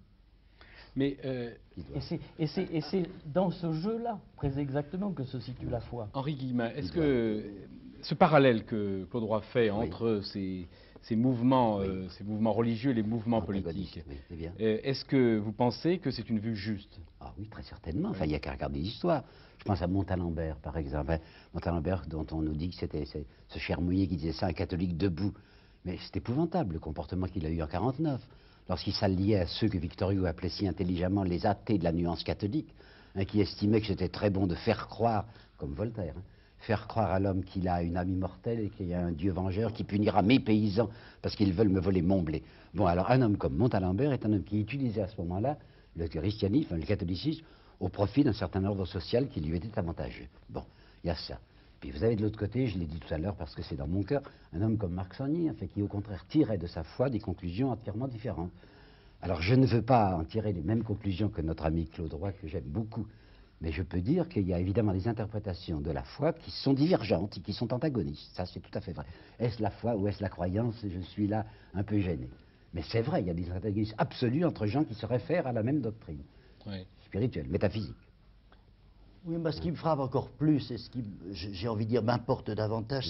Mais euh, et c'est dans ce jeu-là, très exactement, que se situe la foi. Henri Guillemin, est-ce que ce parallèle que Claude Roy fait entre oui. ces, ces, mouvements, oui. euh, ces mouvements religieux et les mouvements politiques, oui, euh, est-ce que vous pensez que c'est une vue juste? Ah oui, très certainement. Enfin, il n'y a qu'à regarder l'histoire. Je pense à Montalembert, par exemple. Enfin, Montalembert, dont on nous dit que c'était ce cher Mouillet qui disait ça, un catholique debout. Mais c'est épouvantable, le comportement qu'il a eu en quarante-neuf. Lorsqu'il s'alliait à ceux que Victor Hugo appelait si intelligemment les athées de la nuance catholique, hein, qui estimaient que c'était très bon de faire croire, comme Voltaire, hein, faire croire à l'homme qu'il a une âme immortelle et qu'il y a un Dieu vengeur qui punira mes paysans parce qu'ils veulent me voler mon blé. Bon, alors un homme comme Montalembert est un homme qui utilisait à ce moment-là le christianisme, le catholicisme, au profit d'un certain ordre social qui lui était avantageux. Bon, il y a ça. Puis vous avez de l'autre côté, je l'ai dit tout à l'heure parce que c'est dans mon cœur, un homme comme Marc Sangny, en fait, qui au contraire tirait de sa foi des conclusions entièrement différentes. Alors je ne veux pas en tirer les mêmes conclusions que notre ami Claude Roy, que j'aime beaucoup, mais je peux dire qu'il y a évidemment des interprétations de la foi qui sont divergentes et qui sont antagonistes. Ça, c'est tout à fait vrai. Est-ce la foi ou est-ce la croyance? Je suis là un peu gêné. Mais c'est vrai, il y a des antagonismes absolus entre gens qui se réfèrent à la même doctrine, oui. Spirituelle, métaphysique. Oui, mais ce qui me frappe encore plus, et ce qui, j'ai envie de dire, m'importe davantage,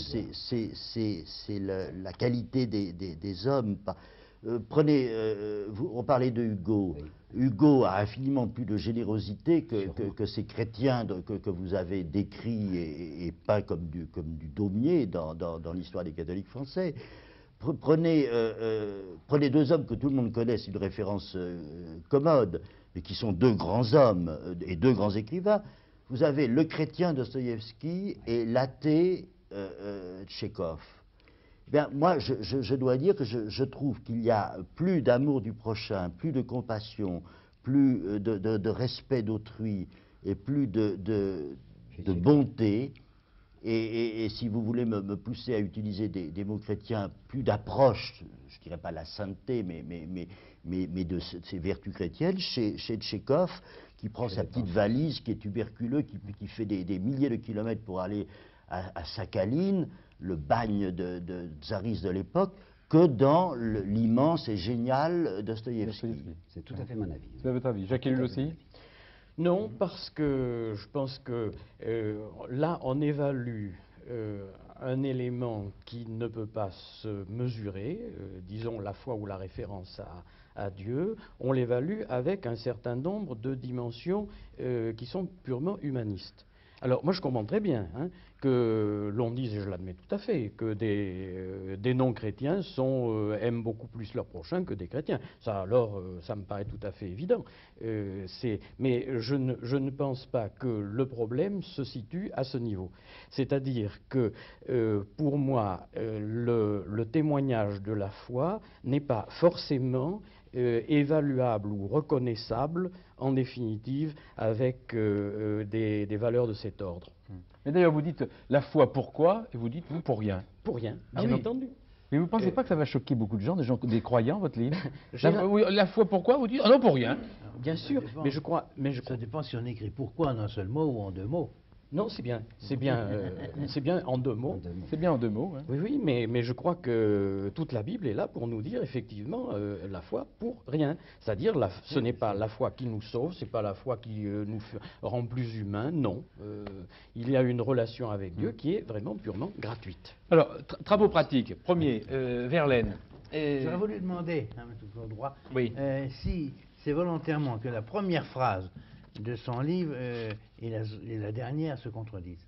c'est la, la qualité des, des, des hommes. Euh, prenez, euh, vous, on parlait de Hugo. Oui. Hugo a infiniment plus de générosité que, que, que ces chrétiens de, que, que vous avez décrits et, et peints comme du, comme du Daumier dans, dans, dans l'histoire des catholiques français. Prenez, euh, euh, prenez deux hommes que tout le monde connaît, c'est une référence euh, commode, mais qui sont deux grands hommes euh, et deux grands écrivains. Vous avez le chrétien Dostoïevski et l'athée euh, euh, Tchekhov. Bien, moi, je, je, je dois dire que je, je trouve qu'il y a plus d'amour du prochain, plus de compassion, plus de, de, de respect d'autrui et plus de, de, de bonté. Et, et, et si vous voulez me, me pousser à utiliser des, des mots chrétiens, plus d'approche, je ne dirais pas la sainteté, mais, mais, mais, mais, mais de ces vertus chrétiennes, chez, chez Tchekhov, qui prend sa petite valise, qui est tuberculeux, qui, qui fait des, des milliers de kilomètres pour aller à, à Sakhaline, le bagne de, de Tsaris de l'époque, que dans l'immense et génial Dostoïevski. C'est tout à fait mon avis. C'est votre avis. Jacques Ellul aussi? Non, parce que je pense que euh, là, on évalue euh, un élément qui ne peut pas se mesurer, euh, disons la foi ou la référence à, à Dieu, on l'évalue avec un certain nombre de dimensions euh, qui sont purement humanistes. Alors, moi, je comprends très bien hein, que l'on dise, et je l'admets tout à fait, que des, euh, des non-chrétiens euh, aiment beaucoup plus leurs prochains que des chrétiens. Ça, alors, euh, ça me paraît tout à fait évident. Euh, mais je ne, je ne pense pas que le problème se situe à ce niveau. C'est-à-dire que, euh, pour moi, euh, le, le témoignage de la foi n'est pas forcément Euh, évaluable ou reconnaissable, en définitive, avec euh, des, des valeurs de cet ordre. Mais d'ailleurs, vous dites la foi pourquoi, et vous dites vous pour rien. Pour rien, ah bien oui. entendu. Mais vous ne pensez pas que ça va choquer beaucoup de gens, des, gens, des croyants, votre livre? J'ai la, la- oui, la foi, pourquoi? Vous dites, ah non, pour rien. Bien Ça sûr, dépend. mais je crois, mais je Ça crois. dépend si on écrit pourquoi en un seul mot ou en deux mots. Non, c'est bien, c'est bien, euh, c'est bien en deux mots. C'est bien en deux mots. Hein. Oui, oui, mais, mais je crois que toute la Bible est là pour nous dire effectivement euh, la foi pour rien. C'est-à-dire, la- ce n'est pas la foi qui nous sauve, c'est pas la foi qui euh, nous fait- rend plus humains, non. Euh, il y a une relation avec Dieu qui est vraiment purement gratuite. Alors, tra- travaux pratiques. Premier, euh, Verlaine. Euh, J'aurais voulu demander, hein, M. le droit, Oui. euh, si c'est volontairement que la première phrase de son livre euh, et, la, et la dernière se contredisent.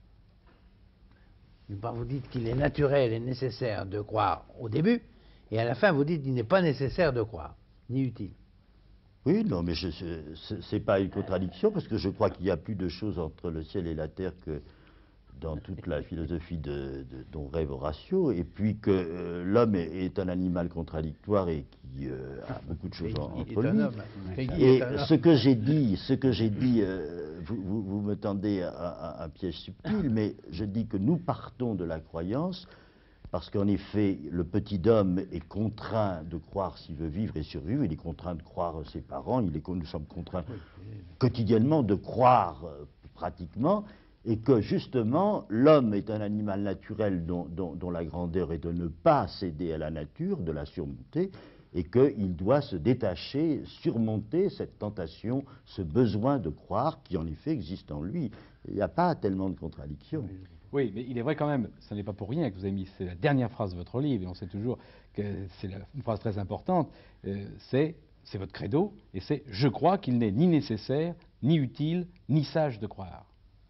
D'une part, vous dites qu'il est naturel et nécessaire de croire au début, et à la fin, vous dites qu'il n'est pas nécessaire de croire, ni utile. Oui, non, mais ce n'est pas une contradiction, parce que je crois qu'il y a plus de choses entre le ciel et la terre que dans toute la philosophie de, de, dont rêve Horatio, et puis que euh, l'homme est, est un animal contradictoire et qui euh, a beaucoup de choses en- Peggy entre est un lui. homme. Peggy Et est un homme. ce que j'ai dit, ce que j'ai dit, euh, vous, vous- vous me tendez un, un- un piège subtil, mais je dis que nous partons de la croyance parce qu'en effet, le petit homme est contraint de croire s'il veut vivre et survivre. Il est contraint de croire ses parents. Il est, nous sommes contraints quotidiennement de croire euh, pratiquement, et que justement, l'homme est un animal naturel dont, dont- dont la grandeur est de ne pas céder à la nature, de la surmonter, et qu'il doit se détacher, surmonter cette tentation, ce besoin de croire qui en effet existe en lui. Il n'y a pas tellement de contradictions. Oui, mais il est vrai quand même, ce n'est pas pour rien que vous avez mis, c'est la dernière phrase de votre livre, et on sait toujours que c'est la- une phrase très importante, euh, c'est, c'est votre credo, et c'est « Je crois qu'il n'est ni nécessaire, ni utile, ni sage de croire ».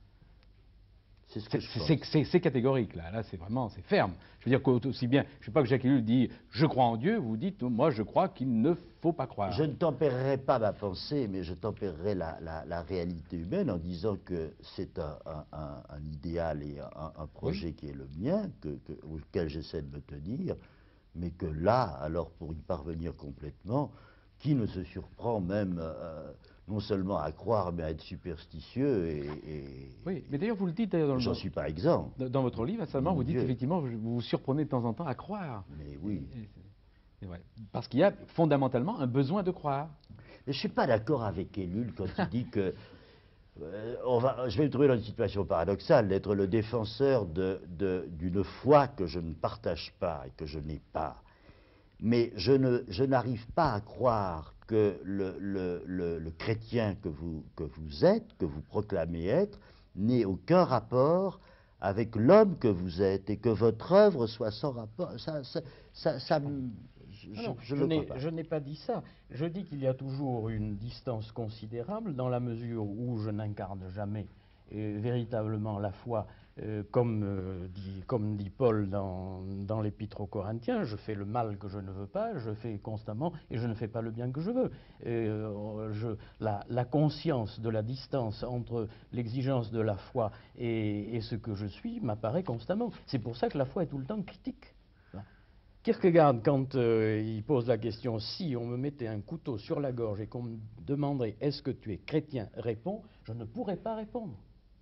C'est ce que C'est je pense. c'est- c'est- c'est catégorique, là, là c'est vraiment, c'est ferme. Je veux dire qu'aussi bien, je ne sais pas que Jacques Ellul dit « Je crois en Dieu », vous dites « Moi, je crois qu'il ne faut pas croire ». Je ne tempérerai pas ma pensée, mais je tempérerai la, la- la réalité humaine en disant que c'est un, un- un- un idéal et un, un projet qui est le mien, que- que- auquel j'essaie de me tenir, mais que là, alors pour y parvenir complètement, qui ne se surprend même euh, non seulement à croire, mais à être superstitieux, et, et- Oui, mais d'ailleurs, vous le dites d'ailleurs dans, le- j'en suis pas exempt. dans- dans votre livre, récemment, Mon vous dites Dieu. qu'effectivement, vous vous surprenez de temps en temps à croire. Mais oui. Et- et- c'est vrai. Parce qu'il y a fondamentalement un besoin de croire. Mais je ne suis pas d'accord avec Ellul quand il dit que euh, on va, je vais me trouver dans une situation paradoxale d'être le défenseur de- de- d'une foi que je ne partage pas et que je n'ai pas. Mais je ne- je n'arrive pas à croire que le, le- le- le chrétien que vous, que vous êtes, que vous proclamez être, n'ait aucun rapport avec l'homme que vous êtes, et que votre œuvre soit sans rapport. Ça, ça, ça, ça me- je, Ah non, je je le n'ai- crois pas. je n'ai pas dit ça. Je dis qu'il y a toujours une distance considérable dans la mesure où je n'incarne jamais euh, véritablement la foi, euh, comme, euh, dit, comme dit Paul dans, dans l'Épître aux Corinthiens. Je fais le mal que je ne veux pas, je fais constamment, et je ne fais pas le bien que je veux. Euh, je- la, la conscience de la distance entre l'exigence de la foi et, et ce que je suis m'apparaît constamment. C'est pour ça que la foi est tout le temps critique. Kierkegaard, quand euh, il pose la question, si on me mettait un couteau sur la gorge et qu'on me demanderait est-ce que tu es chrétien, répond, je ne pourrais pas répondre.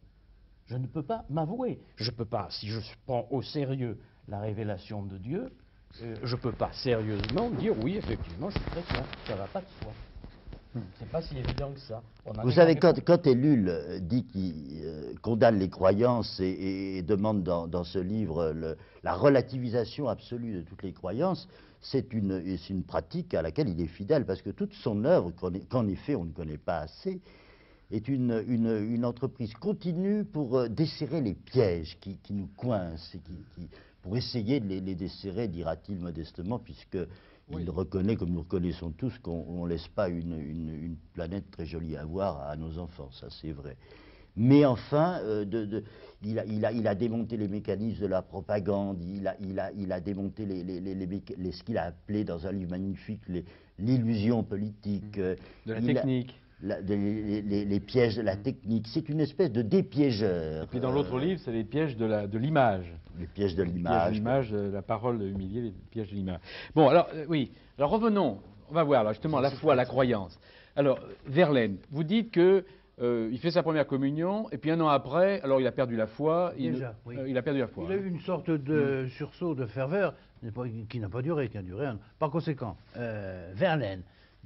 Je ne peux pas m'avouer. Je ne peux pas, si je prends au sérieux la révélation de Dieu, euh, je ne peux pas sérieusement dire oui, effectivement, je suis chrétien. Ça ne va pas de soi. C'est pas si évident que ça. On en Vous est savez, pas quand, quand Ellul euh, dit qu'il euh, condamne les croyances et, et- et demande dans, dans ce livre le- la relativisation absolue de toutes les croyances, c'est une, et c'est une pratique à laquelle il est fidèle, parce que toute son œuvre, qu'en qu'en effet on ne connaît pas assez, est une, une- une entreprise continue pour euh, desserrer les pièges qui, qui nous coincent, et qui, qui- pour essayer de les, les desserrer, dira-t-il modestement, puisque Oui. il reconnaît, comme nous reconnaissons tous, qu'on ne laisse pas une, une- une planète très jolie à voir à nos enfants, ça c'est vrai. Mais enfin, euh, de- de- il, a, il a- il a démonté les mécanismes de la propagande, il a, il a- il a démonté les, les- les- les méca- les- ce qu'il a appelé dans un livre magnifique les- l'illusion politique. euh, De la il a- technique. la- de- les, les- les pièges de la technique. C'est une espèce de dépiégeur. Et puis dans l'autre euh, livre, c'est les pièges de la- de l'image. Les pièges de Les pièges de l'image. l'image, euh, la parole humiliée, les pièges de l'image. Bon, alors, euh, oui. Alors revenons, on va voir, alors, justement, la foi, la croyance. Alors, Verlaine, vous dites que euh, il fait sa première communion, et puis un an après, alors il a perdu la foi. Il, Déjà, oui. euh, il a perdu la foi. Il a eu une sorte de sursaut de ferveur qui n'a pas duré, qui a duré. Un... Par conséquent, euh, Verlaine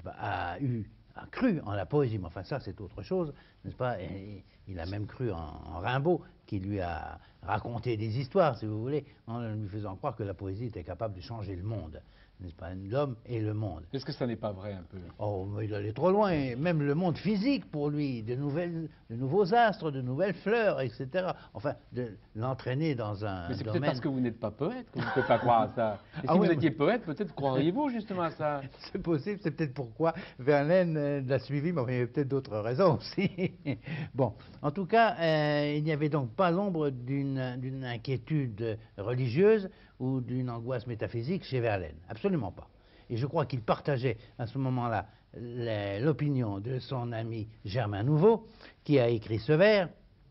a eu, a cru en la poésie, mais enfin ça c'est autre chose, n'est-ce pas? Et il a même cru en, en Rimbaud, qui lui a raconté des histoires, si vous voulez, en lui faisant croire que la poésie était capable de changer le monde, n'est-ce pas? L'homme et le monde. Est-ce que ça n'est pas vrai un peu? Oh, mais il allait trop loin, et même le monde physique pour lui, de, nouvelles, de nouveaux astres, de nouvelles fleurs, et cetera. Enfin, de l'entraîner dans un Mais c'est domaine... peut-être parce que vous n'êtes pas poète que vous ne pouvez pas croire à ça. Et si Ah vous ouais, étiez poète, peut-être croiriez-vous justement à ça. C'est possible, c'est peut-être pourquoi Verlaine euh, l'a suivi, mais il y avait peut-être d'autres raisons aussi. Bon, en tout cas, euh, il n'y avait donc pas l'ombre d'une d'une inquiétude religieuse ou d'une angoisse métaphysique chez Verlaine, absolument pas. Et je crois qu'il partageait à ce moment-là l'opinion de son ami Germain Nouveau, qui a écrit ce vers.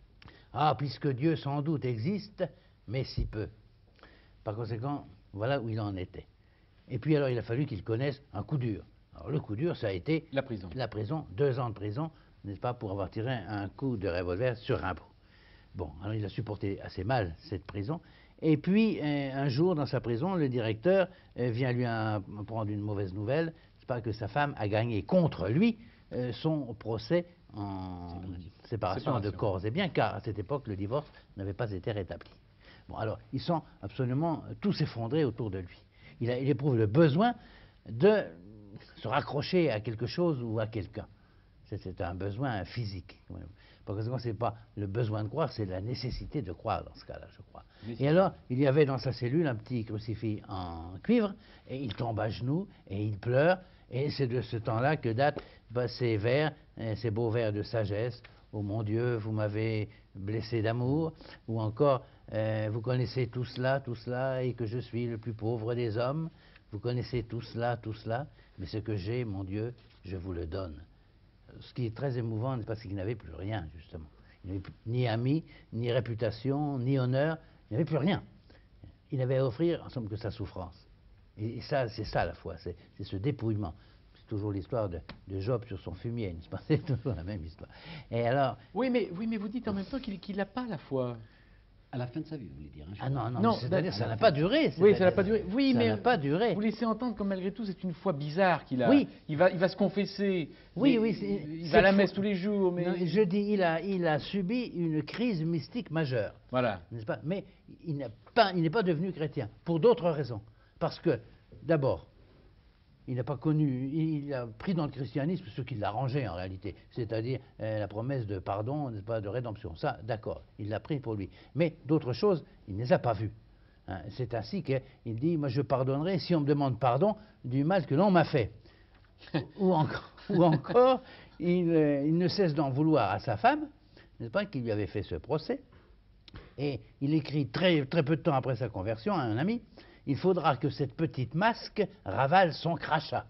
« Ah, puisque Dieu sans doute existe, mais si peu. » Par conséquent, voilà où il en était. Et puis alors, il a fallu qu'il connaisse un coup dur. Alors le coup dur, ça a été... La prison. La prison, deux ans de prison, n'est-ce pas, pour avoir tiré un coup de revolver sur Rimbaud. Bon, alors il a supporté assez mal cette prison. Et puis, euh, un jour, dans sa prison, le directeur euh, vient lui apprendre une mauvaise nouvelle, c'est pas que sa femme a gagné contre lui euh, son procès en séparation. séparation de corps et biens, car à cette époque, le divorce n'avait pas été rétabli. Bon, alors, il sent absolument tout s'effondrer autour de lui. Il, a, il éprouve le besoin de se raccrocher à quelque chose ou à quelqu'un. C'est un besoin physique. Par conséquent, ce n'est pas le besoin de croire, c'est la nécessité de croire dans ce cas-là, je crois. Et alors, il y avait dans sa cellule un petit crucifix en cuivre, et il tombe à genoux, et il pleure, et c'est de ce temps-là que datent bah, ces vers, ces beaux vers de sagesse. « Oh mon Dieu, vous m'avez blessé d'amour », ou encore euh, « Vous connaissez tout cela, tout cela, et que je suis le plus pauvre des hommes. Vous connaissez tout cela, tout cela, mais ce que j'ai, mon Dieu, je vous le donne. » Ce qui est très émouvant, c'est parce qu'il n'avait plus rien, justement. Il n'avait ni amis, ni réputation, ni honneur, il n'avait plus rien. Il n'avait à offrir, en somme, que sa souffrance. Et, et ça, c'est ça la foi, c'est ce dépouillement. C'est toujours l'histoire de, de Job sur son fumier, n'est-ce pas? C'est toujours la même histoire. Et alors... Oui, mais, oui, mais vous dites en même temps qu'il qu'il n'a pas la foi. À la fin de sa vie, vous voulez dire. Hein, ah non, non, non c'est-à-dire ça n'a pas duré. Oui, ça n'a pas duré. Oui, ça mais n'a pas duré. Vous laissez entendre que malgré tout, c'est une foi bizarre qu'il a. Oui. Il va, il va se confesser. Oui, mais, oui. Il va à la messe tous les jours, mais... Non, je dis, il a, il a subi une crise mystique majeure. Voilà. N'est-ce pas? Mais il n'est pas, il n'est pas devenu chrétien, pour d'autres raisons. Parce que, d'abord, il n'a pas connu, il a pris dans le christianisme ce qui l'arrangeait en réalité, c'est-à-dire euh, la promesse de pardon, n'est-ce pas, de rédemption. Ça, d'accord, il l'a pris pour lui. Mais d'autres choses, il ne les a pas vues. Hein. C'est ainsi qu'il dit, moi je pardonnerai si on me demande pardon du mal que l'on m'a fait. ou, encore, ou encore, il, euh, il ne cesse d'en vouloir à sa femme, n'est-ce pas, qui lui avait fait ce procès. Et il écrit très, très peu de temps après sa conversion à un ami, il faudra que cette petite masque ravale son crachat.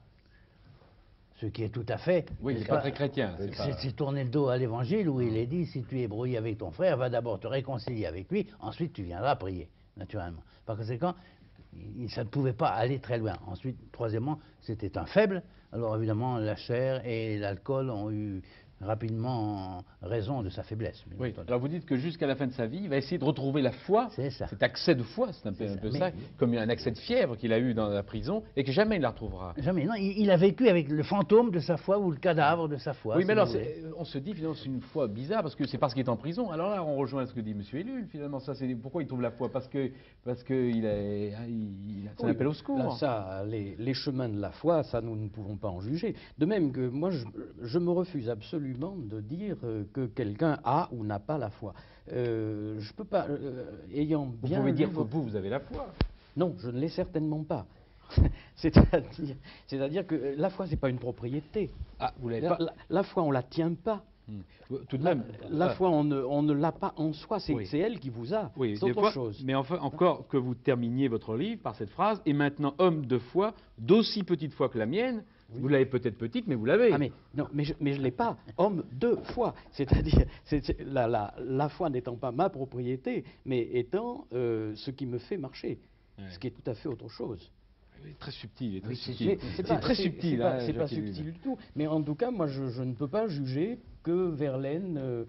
Ce qui est tout à fait... Oui, c'est pas, pas très chrétien. C'est pas... tourner le dos à l'évangile où il est dit, si tu es brouillé avec ton frère, va d'abord te réconcilier avec lui, ensuite tu viendras prier, naturellement. Par conséquent, il, ça ne pouvait pas aller très loin. Ensuite, troisièmement, c'était un faible. Alors évidemment, la chair et l'alcool ont eu rapidement raison de sa faiblesse. Oui. Alors vous dites que jusqu'à la fin de sa vie, il va essayer de retrouver la foi, cet accès de foi, c'est un peu ça, un peu ça comme un accès de fièvre qu'il a eu dans la prison et que jamais il la retrouvera. Jamais, non, il, il a vécu avec le fantôme de sa foi ou le cadavre de sa foi. Oui, si mais alors on se dit finalement c'est une foi bizarre parce que c'est parce qu'il est en prison. Alors là, on rejoint ce que dit M. Ellul, finalement, ça c'est pourquoi il trouve la foi, parce que parce que il est, il, il a son oui, appel au secours. Là, ça, les, les chemins de la foi, ça nous ne pouvons pas en juger. De même que moi, je, je me refuse absolument de dire euh, que quelqu'un a ou n'a pas la foi. Euh, je peux pas, euh, ayant vous bien... Vous pouvez dire lu... que vous, vous avez la foi. Non, je ne l'ai certainement pas. C'est-à-dire, c'est-à-dire que la foi, c'est pas une propriété. Ah, vous l'avez la, pas. La, la foi, on la tient pas. Hmm. Tout de même, la, la foi, on ne, on ne l'a pas en soi, c'est oui. elle qui vous a. Oui, c'est autre fois, chose. Mais enfin, encore que vous terminiez votre livre par cette phrase, et maintenant homme de foi, d'aussi petite foi que la mienne. Oui. Vous l'avez peut-être petite, mais vous l'avez. Ah mais non, mais je, mais je l'ai pas. Homme de foi, c'est-à-dire la, la, la foi n'étant pas ma propriété, mais étant euh, ce qui me fait marcher, ouais. Ce qui est tout à fait autre chose. très subtil. Très Oui, c'est subtil. Mais C'est pas- très c'est- subtil. C'est pas, hein, c'est pas Jacques Ellul. subtil du tout. Mais en tout cas, moi, je, je ne peux pas juger que Verlaine euh,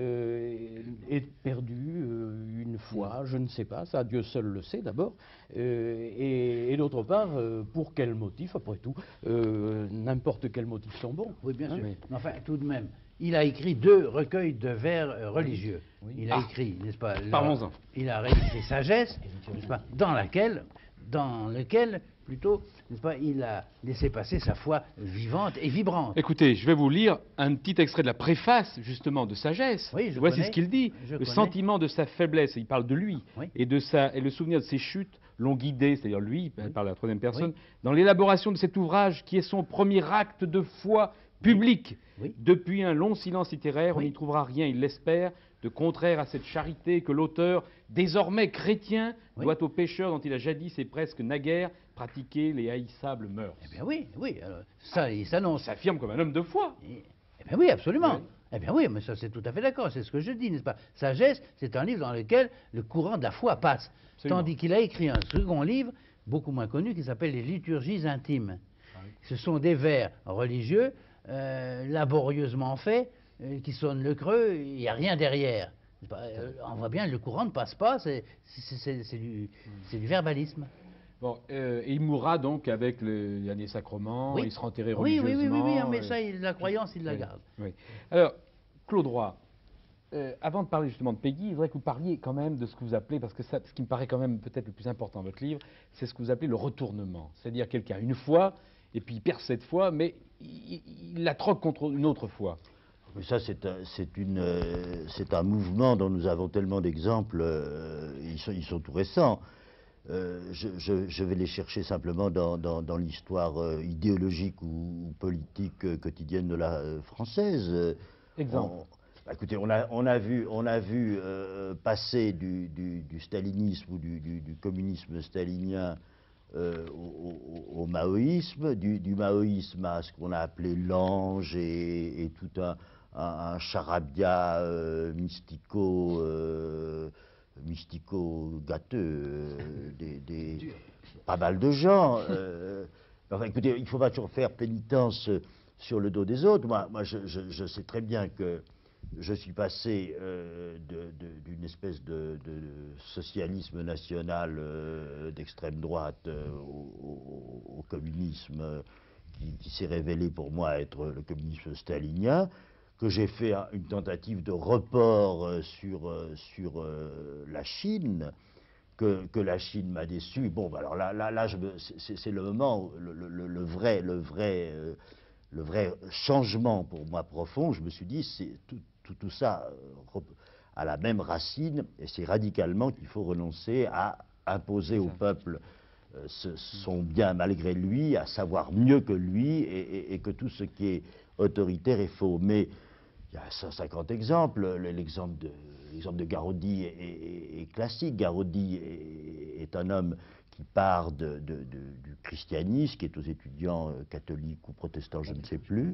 euh, ait perdu euh, une fois. Je ne sais pas. Ça, Dieu seul le sait d'abord. Euh, et et d'autre part, euh, pour quel motif, après tout, euh, n'importe quels motifs sont bons. Oui, bien sûr. Oui. Mais enfin, tout de même, il a écrit deux recueils de vers euh, religieux. Oui. Il a Ah. écrit, n'est-ce pas le- Parlons-en. Il a réécrit Sagesse, n'est-ce pas, dans laquelle, dans lequel, plutôt, n'est-ce pas, il a laissé passer sa foi vivante et vibrante. Écoutez, je vais vous lire un petit extrait de la préface, justement, de Sagesse. Oui, je Voici connais. ce qu'il dit. Je Le connais. sentiment de sa faiblesse, il parle de lui, Oui. et, de sa, et le souvenir de ses chutes l'ont guidé, c'est-à-dire lui, il parle à la troisième personne, Oui. dans l'élaboration de cet ouvrage qui est son premier acte de foi public. Oui. Depuis un long silence littéraire, on Oui. n'y trouvera rien, il l'espère, de contraire à cette charité que l'auteur, désormais chrétien, Oui. doit aux pécheurs dont il a jadis et presque naguère pratiqué les haïssables mœurs. Eh bien oui, oui, alors, ça, il Il s'annonce. s'affirme comme un homme de foi. Eh eh bien oui, absolument. Oui. Eh bien oui, mais ça c'est tout à fait d'accord, c'est ce que je dis, n'est-ce pas? Sagesse, c'est un livre dans lequel le courant de la foi passe. Absolument. Tandis qu'il a écrit un second livre, beaucoup moins connu, qui s'appelle Les liturgies intimes. Ce sont des vers religieux, euh, laborieusement faits, euh, qui sonnent le creux, il n'y a rien derrière. C'est pas- euh, on voit bien, le courant ne passe pas, c'est c'est- c'est- c'est du, c'est du verbalisme. Bon, euh, et il mourra donc avec le dernier sacrement, Oui. il sera enterré Oui, oui, religieusement. oui, oui, oui, mais euh, ça, il- la croyance, il la oui, garde. oui. Alors, Claude Roy, euh, avant de parler justement de Peggy, il faudrait que vous parliez quand même de ce que vous appelez, parce que ça, ce qui me paraît quand même peut-être le plus important dans votre livre, c'est ce que vous appelez le retournement. C'est-à-dire quelqu'un une fois, et puis il perd cette foi, mais il, il la troque contre une autre foi. Mais ça, c'est un, c'est une, euh, c'est un mouvement dont nous avons tellement d'exemples, euh, ils, sont, ils sont tout récents. Euh, je, je- je vais les chercher simplement dans, dans- dans l'histoire euh, idéologique ou, ou politique euh, quotidienne de la euh, française. Euh, Exemple. on- bah, écoutez, on a, on a vu, on a vu euh, passer du, du- du stalinisme ou du, du- du communisme stalinien euh, au, au- au maoïsme, du, du maoïsme à ce qu'on a appelé l'ange et, et tout un, un- un charabia euh, mystico, euh, mystico-gâteux, euh, des, des- pas mal de gens. euh, enfin, écoutez, il ne faut pas toujours faire pénitence sur le dos des autres. Moi, moi je, je- je sais très bien que je suis passé euh, de- de- d'une espèce de, de socialisme national euh, d'extrême droite euh, au, au- au communisme euh, qui, qui s'est révélé pour moi être le communisme stalinien, que j'ai fait un- une tentative de report euh, sur, euh, sur euh, la Chine, que, que la Chine m'a déçu. Bon, bah alors là, là, là je me- c'est c'est le moment, où le, le- le vrai, le, vrai, euh, le vrai changement pour moi profond. Je me suis dit, c'est tout, tout, tout ça euh, rep- a la même racine, et c'est radicalement qu'il faut renoncer à imposer au peuple euh, ce- son bien malgré lui, à savoir mieux que lui, et, et- et que tout ce qui est autoritaire est faux. Mais il y a cent cinquante exemples. Le- L'exemple de, l'exemple de Garaudy est, est- est classique. Garaudy est, est un homme qui part de- de- de- du christianisme, qui est aux étudiants euh, catholiques ou protestants, je ne sais plus.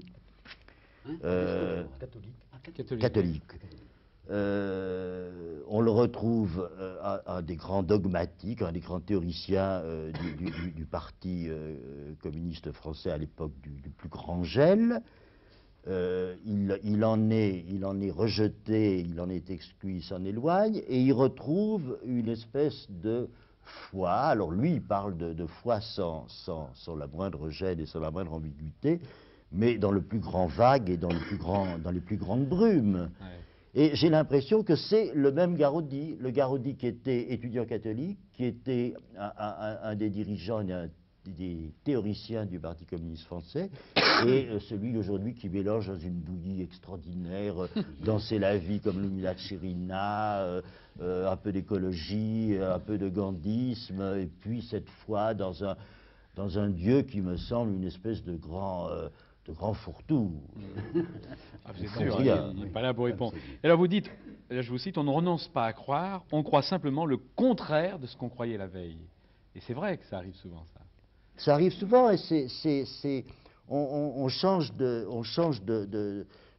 Euh, Catholique. catholique. Euh, on le retrouve euh, un, un des grands dogmatiques, un des grands théoriciens euh, du, du- du- du parti euh, communiste français à l'époque du, du plus grand gel. Euh, il, il en est, il en est rejeté, il en est exclu, il s'en éloigne, et il retrouve une espèce de foi. Alors lui, il parle de, de foi sans, sans, sans la moindre gêne et sans la moindre ambiguïté, mais dans le plus grand vague et dans, le plus grand, dans les plus grandes brumes. Ouais. Et j'ai l'impression que c'est le même Garaudy, le Garaudy qui était étudiant catholique, qui était un, un- un des dirigeants et un des théoriciens du Parti communiste français, et euh, celui aujourd'hui qui mélange dans une bouillie extraordinaire, euh, danser la vie comme Lumina Tcherina, euh, euh, un peu d'écologie, euh, un peu de gandhisme, et puis cette fois dans un, dans un Dieu qui me semble une espèce de grand, euh, de grand fourre-tout. Ah, vous êtes Faut sûr, rien. hein, il n'est pas là pour répondre. Et alors vous dites, là je vous cite, on ne renonce pas à croire, on croit simplement le contraire de ce qu'on croyait la veille. Et c'est vrai que ça arrive souvent, ça. Ça arrive souvent et c'est, c'est, c'est- on, on- on change de, on change de, de-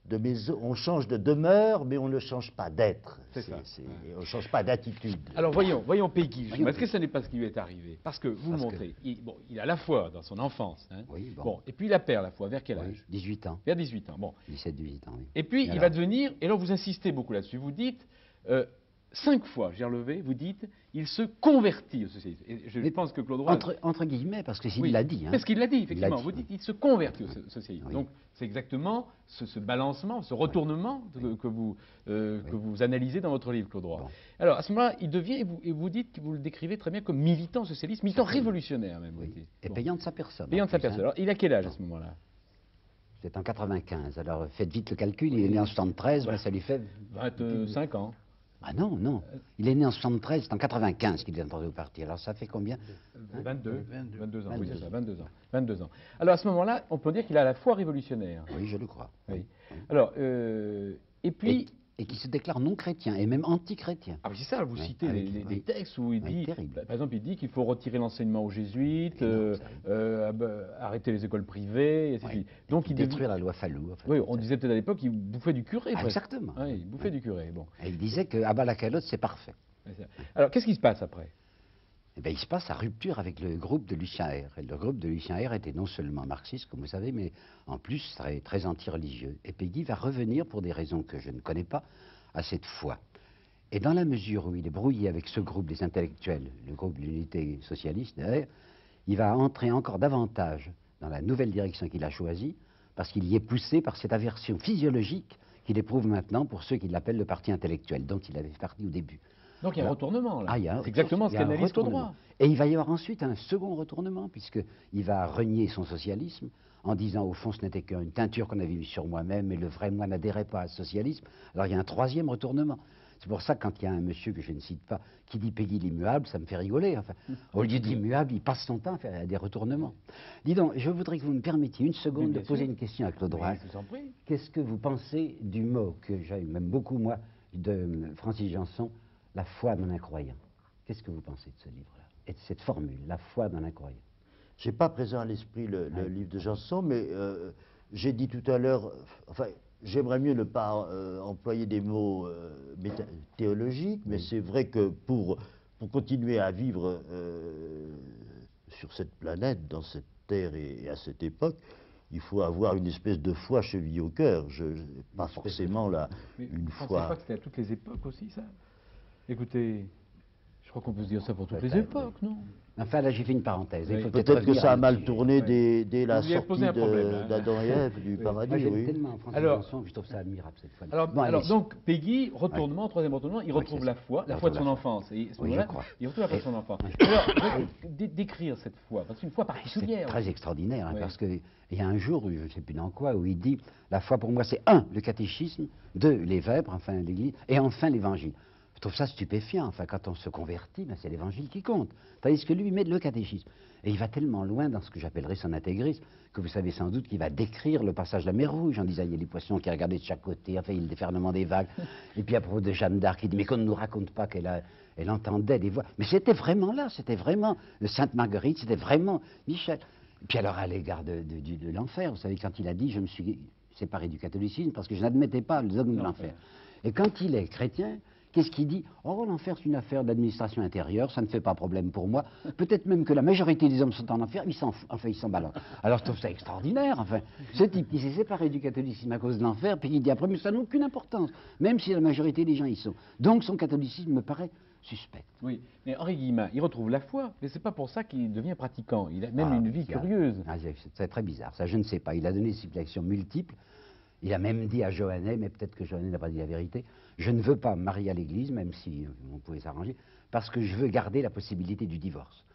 de maison, on change de demeure, mais on ne change pas d'être. C'est ça. c'est- On ne change pas d'attitude. Alors voyons, voyons Peggy. Voyons Est-ce que Peggy. ce n'est pas ce qui lui est arrivé? Parce que vous Parce montrez, il, bon, il a la foi dans son enfance. Hein. Oui, bon. Bon, et puis il la perd la foi. Vers quel Oui, âge? dix-huit ans, Vers dix-huit ans. Bon. dix-sept, dix-huit ans, oui. Et puis, Et il alors va devenir, et là vous insistez beaucoup là-dessus, vous dites, euh, cinq fois, j'ai relevé, vous dites, il se convertit au socialisme. Et je Mais pense que Claude Roy... Entre, entre guillemets, parce que s'il Oui, l'a dit. Hein. Parce qu'il l'a dit, Il l'a effectivement. dit, Vous oui. dites, il se convertit au so- socialisme. Oui. Donc, c'est exactement ce, ce balancement, ce retournement que, que vous, euh, Oui. que vous analysez dans votre livre, Claude Roy. Bon. Alors, à ce moment-là, il devient, et vous, et vous dites que vous le décrivez très bien comme militant socialiste, militant révolutionnaire même. Oui. vous dites. Et Bon. payant de sa personne. Payant en de sa plus, hein. personne. Alors, il a quel âge à ce moment-là? C'est en quatre-vingt-quinze. Alors faites vite le calcul, il est né en soixante-treize, ben, ça lui fait... vingt-cinq ans. Ah non, non. Il est né en soixante-treize, c'est en quatre-vingt-quinze qu'il est entré au parti. Alors ça fait combien? vingt-deux. vingt-deux. vingt-deux ans, oui, vingt-deux c'est ça, ans. vingt-deux ans. vingt-deux ans. Alors, à ce moment-là, on peut dire qu'il a la foi révolutionnaire. Oui, je le crois. Oui. Alors, euh, et puis... Et, et qui se déclare non chrétien, et même anti-chrétien. Ah oui, c'est ça, vous Oui, citez avec- les, les- oui. des textes où il Oui, dit, terrible. par exemple, il dit qu'il faut retirer l'enseignement aux jésuites, Énorme, euh, ça, oui. euh, ab- arrêter les écoles privées, et ainsi de Oui. suite. Donc il devient- Détruire la loi Fallou. enfin, Oui, tout on ça. disait peut-être à l'époque qu'il bouffait du curé. Ah, presque. exactement. Oui, il bouffait Oui. du curé. Bon. Et il disait que à bas la calotte, c'est parfait. C'est ça. Alors, qu'est-ce qui se passe après? Eh bien, il se passe sa rupture avec le groupe de Lucien R. Et le groupe de Lucien R était non seulement marxiste, comme vous savez, mais en plus très, très anti-religieux. Et Peggy va revenir, pour des raisons que je ne connais pas, à cette foi. Et dans la mesure où il est brouillé avec ce groupe des intellectuels, le groupe de l'unité socialiste, d'ailleurs, il va entrer encore davantage dans la nouvelle direction qu'il a choisie, parce qu'il y est poussé par cette aversion physiologique qu'il éprouve maintenant pour ceux qui l'appellent le parti intellectuel, dont il avait fait partie au début. Donc il y a un Alors- retournement, là. Ah, il y a un C'est exactement retour- ce il y a un qu'analyse Claude retournement. Roy. Et il va y avoir ensuite un second retournement, puisqu'il va renier son socialisme en disant, au fond, ce n'était qu'une teinture qu'on avait mise sur moi-même, et le vrai moi n'adhérait pas à ce socialisme. Alors il y a un troisième retournement. C'est pour ça que quand il y a un monsieur que je ne cite pas qui dit Peggy l'immuable, ça me fait rigoler. Enfin, au lieu d'immuable, il passe son temps à faire des retournements. Dis donc, je voudrais que vous me permettiez une seconde Oui, de bien poser sûr. une question à Claude Roy. Oui, je vous en prie. Qu'est-ce que vous pensez du mot que j'aime beaucoup, moi, de Francis Janson, la foi d'un incroyant? Qu'est-ce que vous pensez de ce livre-là et de cette formule, la foi d'un incroyant? Je n'ai pas présent à l'esprit le, le Ouais. livre de Janson, mais euh, j'ai dit tout à l'heure, euh, enfin, j'aimerais mieux ne pas euh, employer des mots euh, méta- théologiques, mais c'est vrai que pour, pour continuer à vivre euh, sur cette planète, dans cette terre et, et à cette époque, il faut avoir une espèce de foi cheville au cœur, je, je- pas forcément la, Mais une vous pensez foi. pas que c'était à toutes les époques aussi, ça? Écoutez, je crois qu'on peut se dire ça pour toutes les Peut-être, époques, non? Enfin, là, j'ai fait une parenthèse. Il Oui. faut Peut-être que revenir ça a à mal notre tourné Ouais. dès, dès la Vous lui avez sortie posé un problème, de- hein. d'Adam et Ève, du Oui. Moi, paradis, j'aime oui. tellement Francis Alors- Janson que je trouve ça admirable cette fois. Alors, Bon, alors allez-y. donc, Peggy, retournement, troisième retournement, il Oui, retrouve c'est la ça. foi, la Il foi de retrouve son la foi. enfance. Et à ce Oui, je moment-là, crois. il retrouve la foi de Et- son enfance. oui. Alors, dé- décrire cette foi, parce que c'est une foi C'est particulière. très extraordinaire, hein, Oui. parce qu'il y a un jour, je ne sais plus dans quoi, où il dit la foi pour moi c'est un, le catéchisme, deux, les vêpres, enfin l'Église, et enfin l'Évangile. Je trouve ça stupéfiant. Enfin, quand on se convertit, ben, c'est l'Évangile qui compte. Tandis que lui, il met le catéchisme. Et il va tellement loin dans ce que j'appellerais son intégrisme, que vous savez sans doute qu'il va décrire le passage de la mer Rouge en disant il y a les poissons qui regardaient de chaque côté, enfin, il y a le déferlement des vagues. Et puis à propos de Jeanne d'Arc, il dit mais qu'on ne nous raconte pas qu'elle a, elle entendait des voix. Mais c'était vraiment là, c'était vraiment de Sainte Marguerite, c'était vraiment Michel. Et puis alors à l'égard de, de, du- de l'enfer, vous savez, quand il a dit je me suis séparé du catholicisme parce que je n'admettais pas le dogme de l'enfer. Et quand il est chrétien, qu'est-ce qu'il dit? Oh, l'enfer, c'est une affaire d'administration intérieure, ça ne fait pas problème pour moi. Peut-être même que la majorité des hommes sont en enfer, ils s'en foutent, enfin, ils s'en balancent. Alors, je trouve ça extraordinaire, enfin. Ce type qui s'est séparé du catholicisme à cause de l'enfer, puis il dit après, mais ça n'a aucune importance, même si la majorité des gens y sont. Donc, son catholicisme me paraît suspect. Oui, mais Henri Guillemin, il retrouve la foi, mais c'est pas pour ça qu'il devient pratiquant. Il a même Ah, une vie il y a- curieuse. Ah, c'est- c'est très bizarre, ça, je ne sais pas. Il a donné des explications multiples. Il a même dit à Johannet, mais peut-être que Johannet n'a pas dit la vérité, je ne veux pas me marier à l'église, même si euh, on pouvait s'arranger, parce que je veux garder la possibilité du divorce.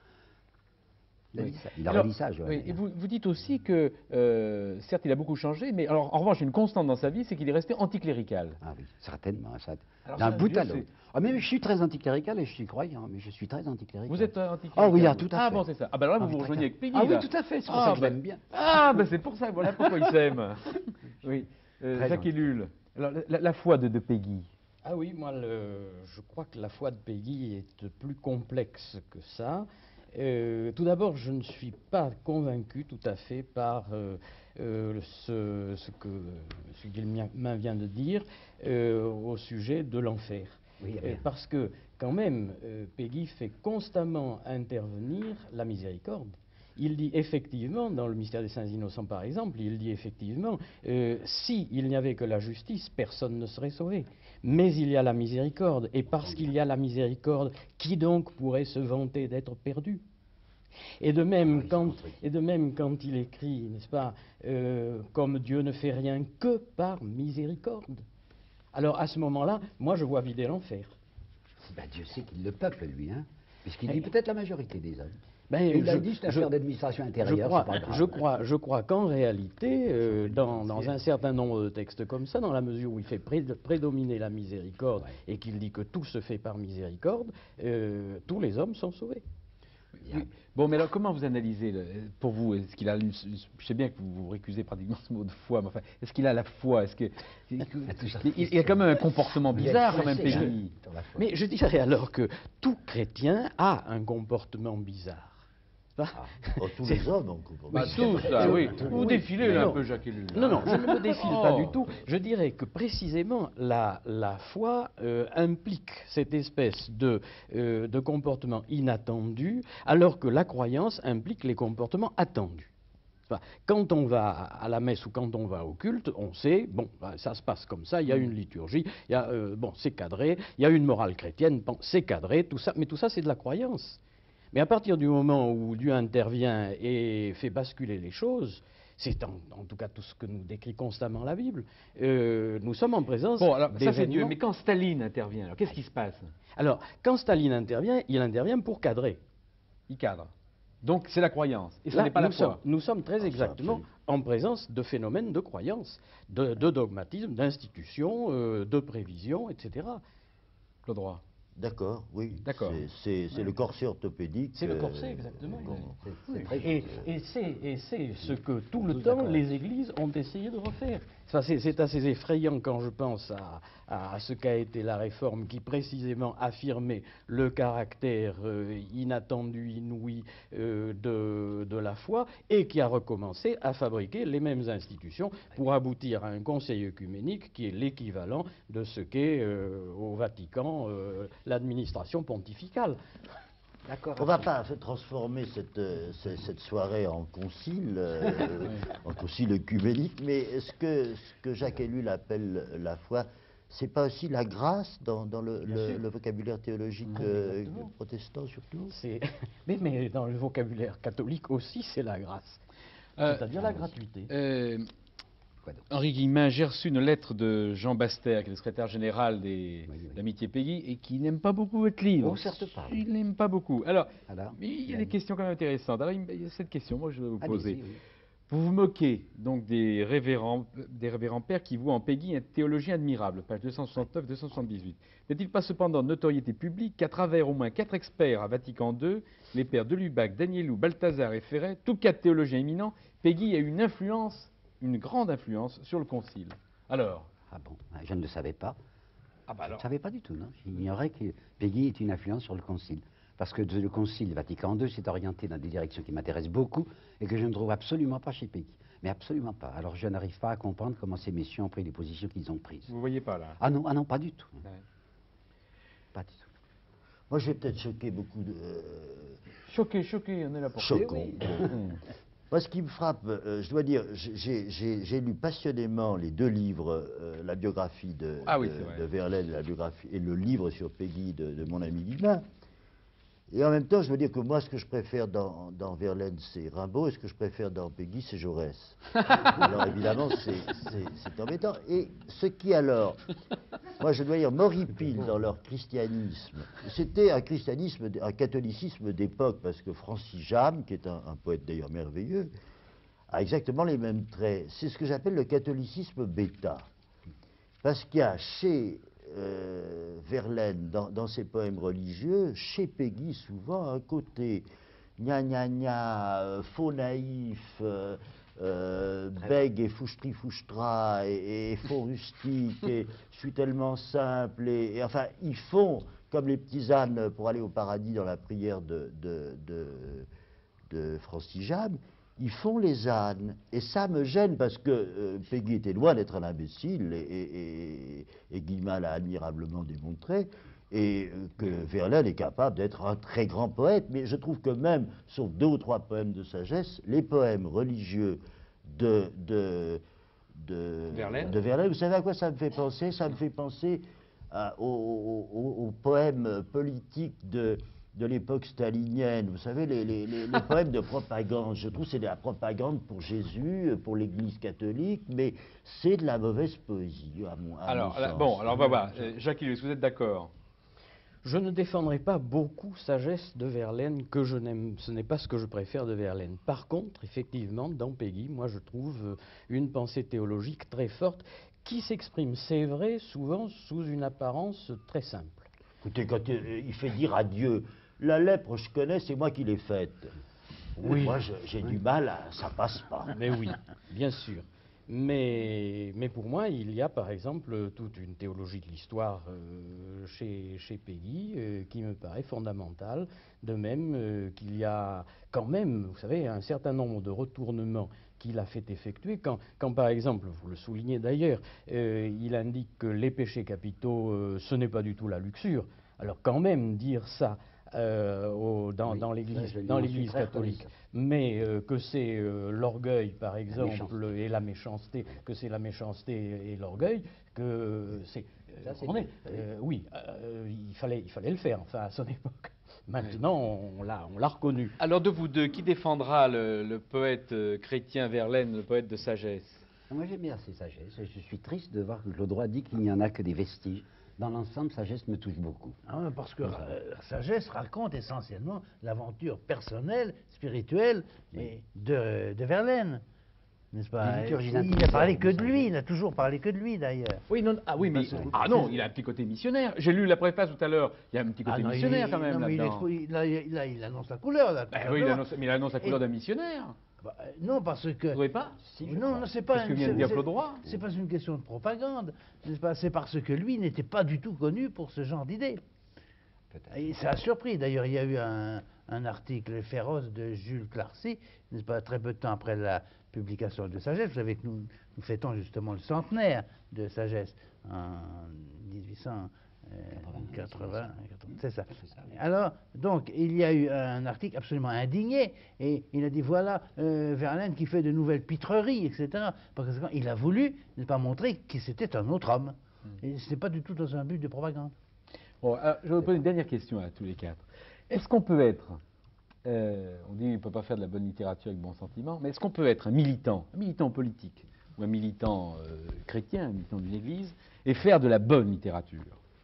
Il a Oui. dit ça, il a Alors, redit ça à Johannet. oui, et vous, vous dites aussi que, euh, certes, il a beaucoup changé, mais alors, en revanche, une constante dans sa vie, c'est qu'il est resté anticlérical. Ah oui, certainement. Ça, Alors d'un ça, bout Dieu à sait. l'autre. Ah, mais je suis très anticlérical et je suis croyant, mais je suis très anticlérical. Vous êtes euh, anticlérical? Ah oui, ah, tout à Ah fait. bon, c'est ça. Ah ben alors là, Ah vous oui, vous très rejoignez bien. avec Peggy, Ah oui, là. tout à fait, c'est pour Ah, ça que je ben- l'aime bien. Ah, ben c'est pour ça, voilà pourquoi ils s'aiment. Oui. Euh, Très Jacques gentil. Ellul, alors, la, la foi de, de Peggy. Ah oui, moi, le- je crois que la foi de Peggy est plus complexe que ça. Euh, tout d'abord, je ne suis pas convaincu tout à fait par euh, euh, ce, ce que ce qu'Ilmin vient de dire euh, au sujet de l'enfer. Oui, Euh, parce que, quand même, euh, Péguy fait constamment intervenir la miséricorde. Il dit effectivement, dans le mystère des saints innocents par exemple, il dit effectivement, euh, s'il n'y avait que la justice, personne ne serait sauvé. Mais il y a la miséricorde, et parce qu'il y a la miséricorde, qui donc pourrait se vanter d'être perdu? Et de même, quand, et de même quand il écrit, n'est-ce pas, euh, comme Dieu ne fait rien que par miséricorde. Alors à ce moment-là, moi je vois vider l'enfer. Ben, Dieu sait qu'il le peuple, lui, hein, puisqu'il dit peut-être la majorité des hommes. Ben, Et il a je- dit, c'est une je- affaire d'administration Je intérieure, crois, c'est pas grave. je crois, je crois qu'en réalité, euh, dans, dans un certain nombre de textes comme ça, dans la mesure où il fait pré- prédominer la miséricorde et qu'il dit que tout se fait par miséricorde, euh, tous les hommes sont sauvés. Oui. Bon, mais alors comment vous analysez, le- pour vous, est-ce qu'il a, une, je sais bien que vous vous récusez pratiquement ce mot de foi, mais enfin, est-ce qu'il a la foi? Est-ce que il, il y a quand même un comportement bizarre quand même, Péguy. Mais je dirais alors que tout chrétien a un comportement bizarre. Ah, oh, tous les hommes en couple. Bah, tous, là, oui. Vous Oui, défilez mais là, un non. peu, Jacques Ellul. Non, non, je ne me défile pas Oh. du tout. Je dirais que précisément la, la foi euh, implique cette espèce de, euh, de comportement inattendu, alors que la croyance implique les comportements attendus. Enfin, quand on va à la messe ou quand on va au culte, on sait, bon, bah, ça se passe comme ça, il y a une liturgie, il y a, euh, bon, c'est cadré, il y a une morale chrétienne, bon, c'est cadré, tout ça, mais tout ça c'est de la croyance. Mais à partir du moment où Dieu intervient et fait basculer les choses, c'est en, en tout cas tout ce que nous décrit constamment la Bible, euh, nous sommes en présence Bon, alors, ça c'est Dieu, d'événements. mais quand Staline intervient, alors qu'est-ce qui se passe? Alors, quand Staline intervient, il intervient pour cadrer. Il cadre. Donc c'est la croyance, et ce Là, n'est pas la nous, foi. sommes, nous sommes très Ah, ça, exactement absolument. en présence de phénomènes de croyance, de, de dogmatisme, d'institutions, euh, de prévisions, et cetera. Le droit. D'accord, oui. D'accord. C'est- C'est c'est le corset orthopédique. C'est le euh, corset, exactement. bon. C'est très Et, juste. et c'est et c'est ce que tout Tous le temps d'accord. les églises ont essayé de refaire. Ça, c'est c'est assez effrayant quand je pense à, à ce qu'a été la réforme qui précisément affirmait le caractère euh, inattendu, inouï euh, de, de la foi et qui a recommencé à fabriquer les mêmes institutions pour aboutir à un conseil œcuménique qui est l'équivalent de ce qu'est euh, au Vatican euh, l'administration pontificale. D'accord. On ne va pas transformer cette, euh, ce- cette soirée en concile, euh, en concile œcuménique, mais ce que, ce que Jacques Ellul appelle la foi, c'est pas aussi la grâce dans, dans le, Bien le- sûr. le vocabulaire théologique Ah, euh, exactement. protestant surtout? C'est- Mais, mais dans le vocabulaire catholique aussi, c'est la grâce. Euh, C'est-à-dire la gratuité. Euh, Quoi donc? Henri Guillemin, j'ai reçu une lettre de Jean Baster, qui est le secrétaire général des Oui, oui. d'Amitié Péguy, et qui n'aime pas beaucoup votre livre. Oh, certes pas. Il n'aime pas beaucoup. Alors, Alors, mais il y a il des aime. questions quand même intéressantes. Alors, il me- il y a cette question, moi je vais vous poser. allez-y, oui. Vous vous moquez donc des révérends, des révérends pères qui voient en Péguy un théologien admirable, page deux cent soixante-neuf deux cent soixante-dix-huit. N'est-il pas cependant de notoriété publique qu'à travers au moins quatre experts à Vatican deux, les pères Delubac, Danielou, Balthazar et Ferret, tous quatre théologiens éminents, Péguy a une influence, une grande influence sur le concile. Alors, Ah bon, je ne le savais pas. ah bah Je ne savais pas du tout, non. J'ignorais que Péguy est une influence sur le Concile. Parce que le Concile Vatican deux s'est orienté dans des directions qui m'intéressent beaucoup et que je ne trouve absolument pas chez Péguy. Mais absolument pas. Alors je n'arrive pas à comprendre comment ces messieurs ont pris les positions qu'ils ont prises. vous voyez pas là. Ah non, ah non, pas du tout. Ouais. Pas du tout. Moi, je vais peut-être choquer beaucoup de... euh, Choqué, choqué, on est là pour ça. choquant. Moi, ce qui me frappe, euh, je dois dire, j'ai j'ai- j'ai lu passionnément les deux livres, euh, la biographie de, Ah oui, de- c'est vrai. de Verlaine, la biographie, et le livre sur Péguy de, de mon ami Guillemin. Et en même temps, je veux dire que moi, ce que je préfère dans, dans Verlaine, c'est Rimbaud, et ce que je préfère dans Péguy, c'est Jaurès. Alors évidemment, c'est- c'est c'est embêtant. Et ce qui alors, moi je dois dire, m'horripile dans leur christianisme, c'était un christianisme, un catholicisme d'époque, parce que Francis Jammes, qui est un, un poète d'ailleurs merveilleux, a exactement les mêmes traits. C'est ce que j'appelle le catholicisme bêta. Parce qu'il y a chez euh, Verlaine, dans, dans ses poèmes religieux, chez Péguy souvent, un côté gna gna gna, euh, faux naïf, euh, euh, bègue et fouchtri fouchtra, et, et faux rustique, et je suis tellement simple, et, et enfin, ils font comme les petits ânes pour aller au paradis dans la prière de, de, de, de Francis Jammes. ils font les ânes. Et ça me gêne parce que euh, Péguy était loin d'être un imbécile, et, et, et, et Guillemin l'a admirablement démontré, et euh, que Verlaine est capable d'être un très grand poète. Mais je trouve que même, sauf deux ou trois poèmes de sagesse, les poèmes religieux de, de, de, Verlaine. de Verlaine, vous savez à quoi ça me fait penser? Ça me fait penser à, aux, aux, aux poèmes politiques de... de l'époque stalinienne, vous savez, les, les, les, les poèmes de propagande. Je trouve que c'est de la propagande pour Jésus, pour l'Église catholique, mais c'est de la mauvaise poésie, à mon, à Alors, mon là, sens. bon, alors on va voir. Euh, Jacques Illus, vous êtes d'accord? Je ne défendrai pas beaucoup Sagesse de Verlaine, que je n'aime, ce n'est pas ce que je préfère de Verlaine. Par contre, effectivement, dans Péguy, moi je trouve euh, une pensée théologique très forte qui s'exprime, c'est vrai, souvent sous une apparence très simple. Écoutez, quand euh, il fait dire à Dieu, la lèpre, je connais, c'est moi qui l'ai faite. Oui. Moi, je- j'ai du mal, à, ça passe pas. Mais oui, bien sûr. Mais, mais pour moi, il y a par exemple toute une théologie de l'histoire euh, chez, chez Péguy euh, qui me paraît fondamentale, de même euh, qu'il y a quand même, vous savez, un certain nombre de retournements qu'il a fait effectuer, quand, quand par exemple, vous le soulignez d'ailleurs, euh, il indique que les péchés capitaux, euh, ce n'est pas du tout la luxure. Alors quand même, dire ça euh, au- dans, Oui, dans ça, l'Église je l'ai dans en l'Église sucré, catholique, ça. mais euh, que c'est euh, l'orgueil, par exemple, méchanceté. et la méchanceté, que c'est la méchanceté et l'orgueil, que c'est... euh, Ça, c'est vous comprenez, vrai, oui. euh, oui, euh, il, fallait, il fallait le faire, enfin, à son époque. Maintenant, on l'a on l'a reconnu. Alors de vous deux, qui défendra le, le poète euh, chrétien Verlaine, le poète de sagesse? Moi j'aime bien ces sagesses. Je suis triste de voir que Claude Roy dit qu'il n'y en a que des vestiges. Dans l'ensemble, sagesse me touche beaucoup. Ah ouais, parce que euh, la sagesse raconte essentiellement l'aventure personnelle, spirituelle et de, de Verlaine. N'est-ce pas? Les liturgies Il n'a d'intérêt, parlé que vous de lui, savez. il n'a toujours parlé que de lui d'ailleurs. Oui, non, ah oui, mais Parce que- ah non, il a un petit côté missionnaire. J'ai lu la préface tout à l'heure. Il y a un petit côté Ah non, il- missionnaire quand même non, mais il, là-dedans. expo- il, a- il a- il annonce la couleur là. tout Ben oui, il simplement. annonce, mais il annonce la couleur Et- d'un missionnaire. Bah, euh, non, parce que. Vous trouvez pas? non, non, c'est pas. C'est ce que une- vient de dire c'est- Claude Roy. C'est pas une question de propagande, n'est-ce pas? C'est parce que lui n'était pas du tout connu pour ce genre d'idée. Et ça a surpris. D'ailleurs, il y a eu un, un article féroce de Jules Clarcy, n'est-ce pas, très peu de temps après la publication de Sagesse. Vous savez que nous, nous fêtons justement le centenaire de Sagesse en dix-huit cent quatre-vingts. C'est ça. Alors, donc, il y a eu un article absolument indigné, et il a dit voilà euh, Verlaine qui fait de nouvelles pitreries, et cetera. Par conséquent, il a voulu, n'est-ce pas, montrer que c'était un autre homme. Et ce n'est pas du tout dans un but de propagande. Bon, alors, je vais vous poser une dernière question à tous les quatre. Est-ce qu'on peut être, euh, on dit qu'on ne peut pas faire de la bonne littérature avec bon sentiment, mais est-ce qu'on peut être un militant, un militant politique, ou un militant euh, chrétien, un militant d'une église, et faire de la bonne littérature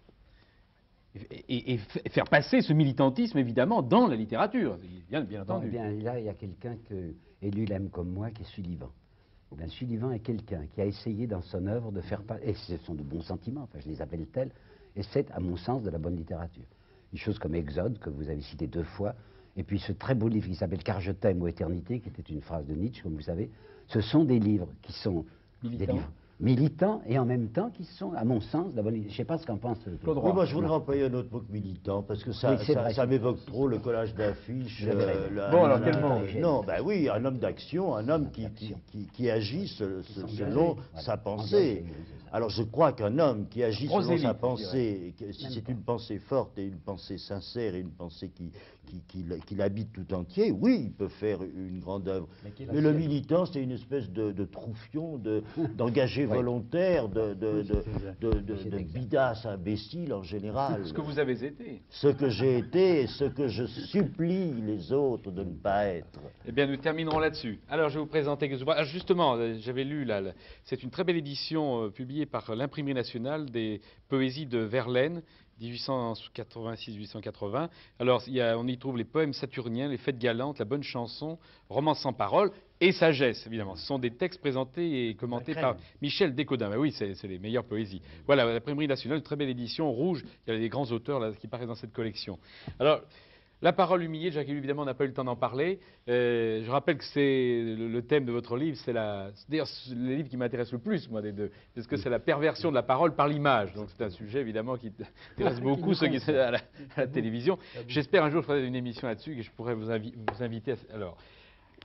et, et- et f- faire passer ce militantisme, évidemment, dans la littérature, bien, bien Bon, entendu. eh bien, là, il y a quelqu'un que Élu l'aime comme moi, qui est Sullivan. Eh bien, Sullivan est quelqu'un qui a essayé dans son œuvre de faire passer, et ce sont de bons sentiments, enfin je les appelle tels, et c'est, à mon sens, de la bonne littérature. Des choses comme Exode, que vous avez cité deux fois, et puis ce très beau livre qui s'appelle Car je t'aime ou Éternité, qui était une phrase de Nietzsche, comme vous savez, ce sont des livres qui sont Militants. des livres militants et en même temps qui sont, à mon sens, de la bonne littérature. Je ne sais pas ce qu'en pense Claude Claude Roy. Oui, moi, je voudrais employer un autre mot que militant, parce que ça, Oui, c'est ça, vrai, ça c'est m'évoque vrai. trop le collage d'affiches. Vous avez raison. la- Bon, alors, la- quel mot Non, ben oui, un homme d'action, un homme qui, qui, qui, qui agit se- se- s'engage, selon voilà. sa pensée. Engagé, oui, c'est ça. Alors, je crois qu'un homme qui agit selon Prosélyte, sa je pensée, que si Même c'est pas. une pensée forte et une pensée sincère et une pensée qui, qui, qui, l- qui l'habite tout entier, oui, il peut faire une grande œuvre. Mais qui est Mais, la le sienne. militant, c'est une espèce de, de troufion, de- d'engagé Oui. volontaire, de, de, Oui, de, c'est de, de, C'est de exact. bidasse imbécile en général. Ce que vous avez été. Ce que j'ai été et ce que je supplie les autres de ne pas être. Eh bien, nous terminerons là-dessus. Alors, je vais vous présenter quelques ouvrages. Ah, justement, euh, j'avais lu, là, le- c'est une très belle édition euh, publiée par l'Imprimerie nationale des poésies de Verlaine, dix-huit cent quatre-vingt-six à dix-huit cent quatre-vingts. Alors, il y a- on y trouve les poèmes saturniens, les fêtes galantes, la bonne chanson, romans sans parole et sagesse, évidemment. Ce sont des textes présentés et commentés La par crème. Michel Descodins. Ben oui, c'est c'est les meilleures poésies. Voilà, l'Imprimerie nationale, une très belle édition rouge. Il y a des grands auteurs là, qui paraissent dans cette collection. Alors, La parole humiliée, Jacques Ellul, évidemment, n'a pas eu le temps d'en parler. Euh, je rappelle que c'est le, le thème de votre livre, c'est la, c'est d'ailleurs c'est le livre qui m'intéresse le plus, moi, des deux, parce que c'est la perversion de la parole par l'image. Donc c'est un sujet, évidemment, qui intéresse beaucoup ceux qui sont à la, à la télévision. J'espère un jour je ferai une émission là-dessus et je pourrais vous, invi- vous inviter à... Alors,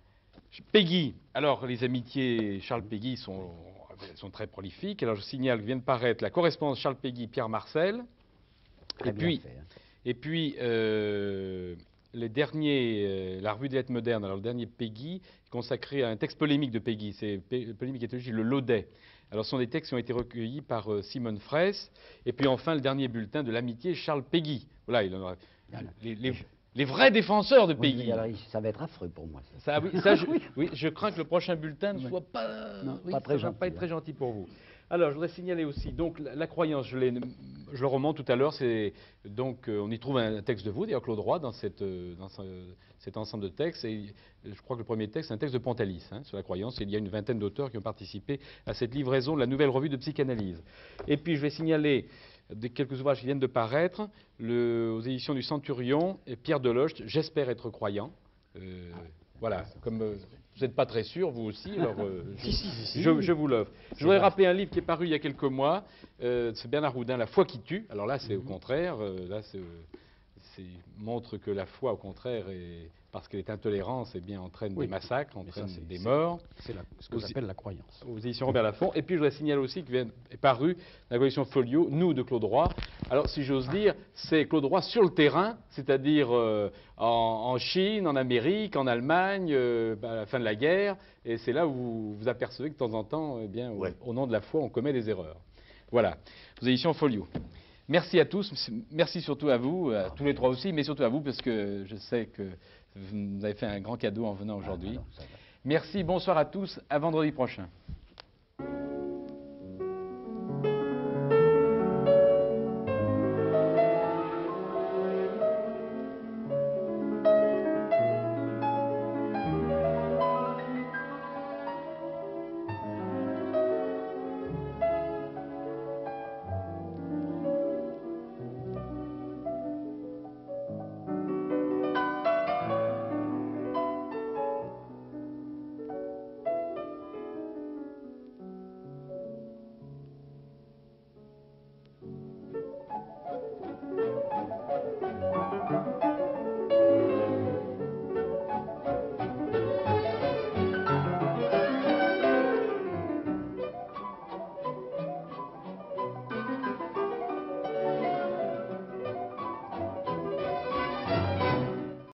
Peggy. Alors, les amitiés Charles Peggy sont, sont très prolifiques. Alors, je signale que vient de paraître la correspondance Charles Peggy-Pierre Marcel. Très Et bien puis, fait, hein. et puis euh, les derniers, euh, la revue des lettres modernes, alors le dernier Peggy, consacré à un texte polémique de Peggy, c'est P- polémique éthologique, le Laudet. Alors, ce sont des textes qui ont été recueillis par euh, Simone Fraisse. Et puis, enfin, le dernier bulletin de l'amitié Charles Peggy. Voilà, il en aura, les, les, les vrais défenseurs de Oui, Peggy. mais alors, ça va être affreux pour moi. Ça. Ça, oui, ça, je, oui, je crains que le prochain bulletin ne soit pas, Non, oui, pas très ça va gentil, pas être hein. très gentil pour vous. Alors, je voudrais signaler aussi, donc, la, la croyance, je, l'ai- je le remonte tout à l'heure, c'est donc, euh, on y trouve un texte de vous, d'ailleurs, Claude Roy, dans, cette, euh, dans ce, cet ensemble de textes, et je crois que le premier texte, c'est un texte de Pontalis, hein, sur la croyance, et il y a une vingtaine d'auteurs qui ont participé à cette livraison de la nouvelle revue de psychanalyse. Et puis, je vais signaler des quelques ouvrages qui viennent de paraître, le, aux éditions du Centurion, et Pierre Deloche, J'espère être croyant. Euh, voilà, comme euh, vous n'êtes pas très sûr, vous aussi, alors euh, je, je- je vous l'offre. Je voudrais rappeler un livre qui est paru il y a quelques mois, euh, c'est Bernard Houdin, La foi qui tue. Alors là, c'est au contraire, euh, là, c'est, euh, c'est- montre que la foi, au contraire, est, parce qu'elle est intolérance, eh bien, entraîne Oui, des massacres, mais ça, entraîne c'est- des c'est- morts. C'est la- ce que Aussi- j'appelle la croyance. Aux éditions Robert Laffont. Et puis, je voudrais signaler aussi que vient- est paru dans la collection Folio, Nous, de Claude Roy. Alors, si j'ose dire, c'est Claude Roy sur le terrain, c'est-à-dire euh, en, en Chine, en Amérique, en Allemagne, euh, à la fin de la guerre. Et c'est là où vous, vous apercevez que de temps en temps, eh bien, au, Ouais. au nom de la foi, on commet des erreurs. Voilà, aux éditions Folio. Merci à tous, merci surtout à vous, à tous les trois aussi, mais surtout à vous, parce que je sais que vous nous avez fait un grand cadeau en venant aujourd'hui. Ah, non, ça va. Merci, bonsoir à tous, à vendredi prochain.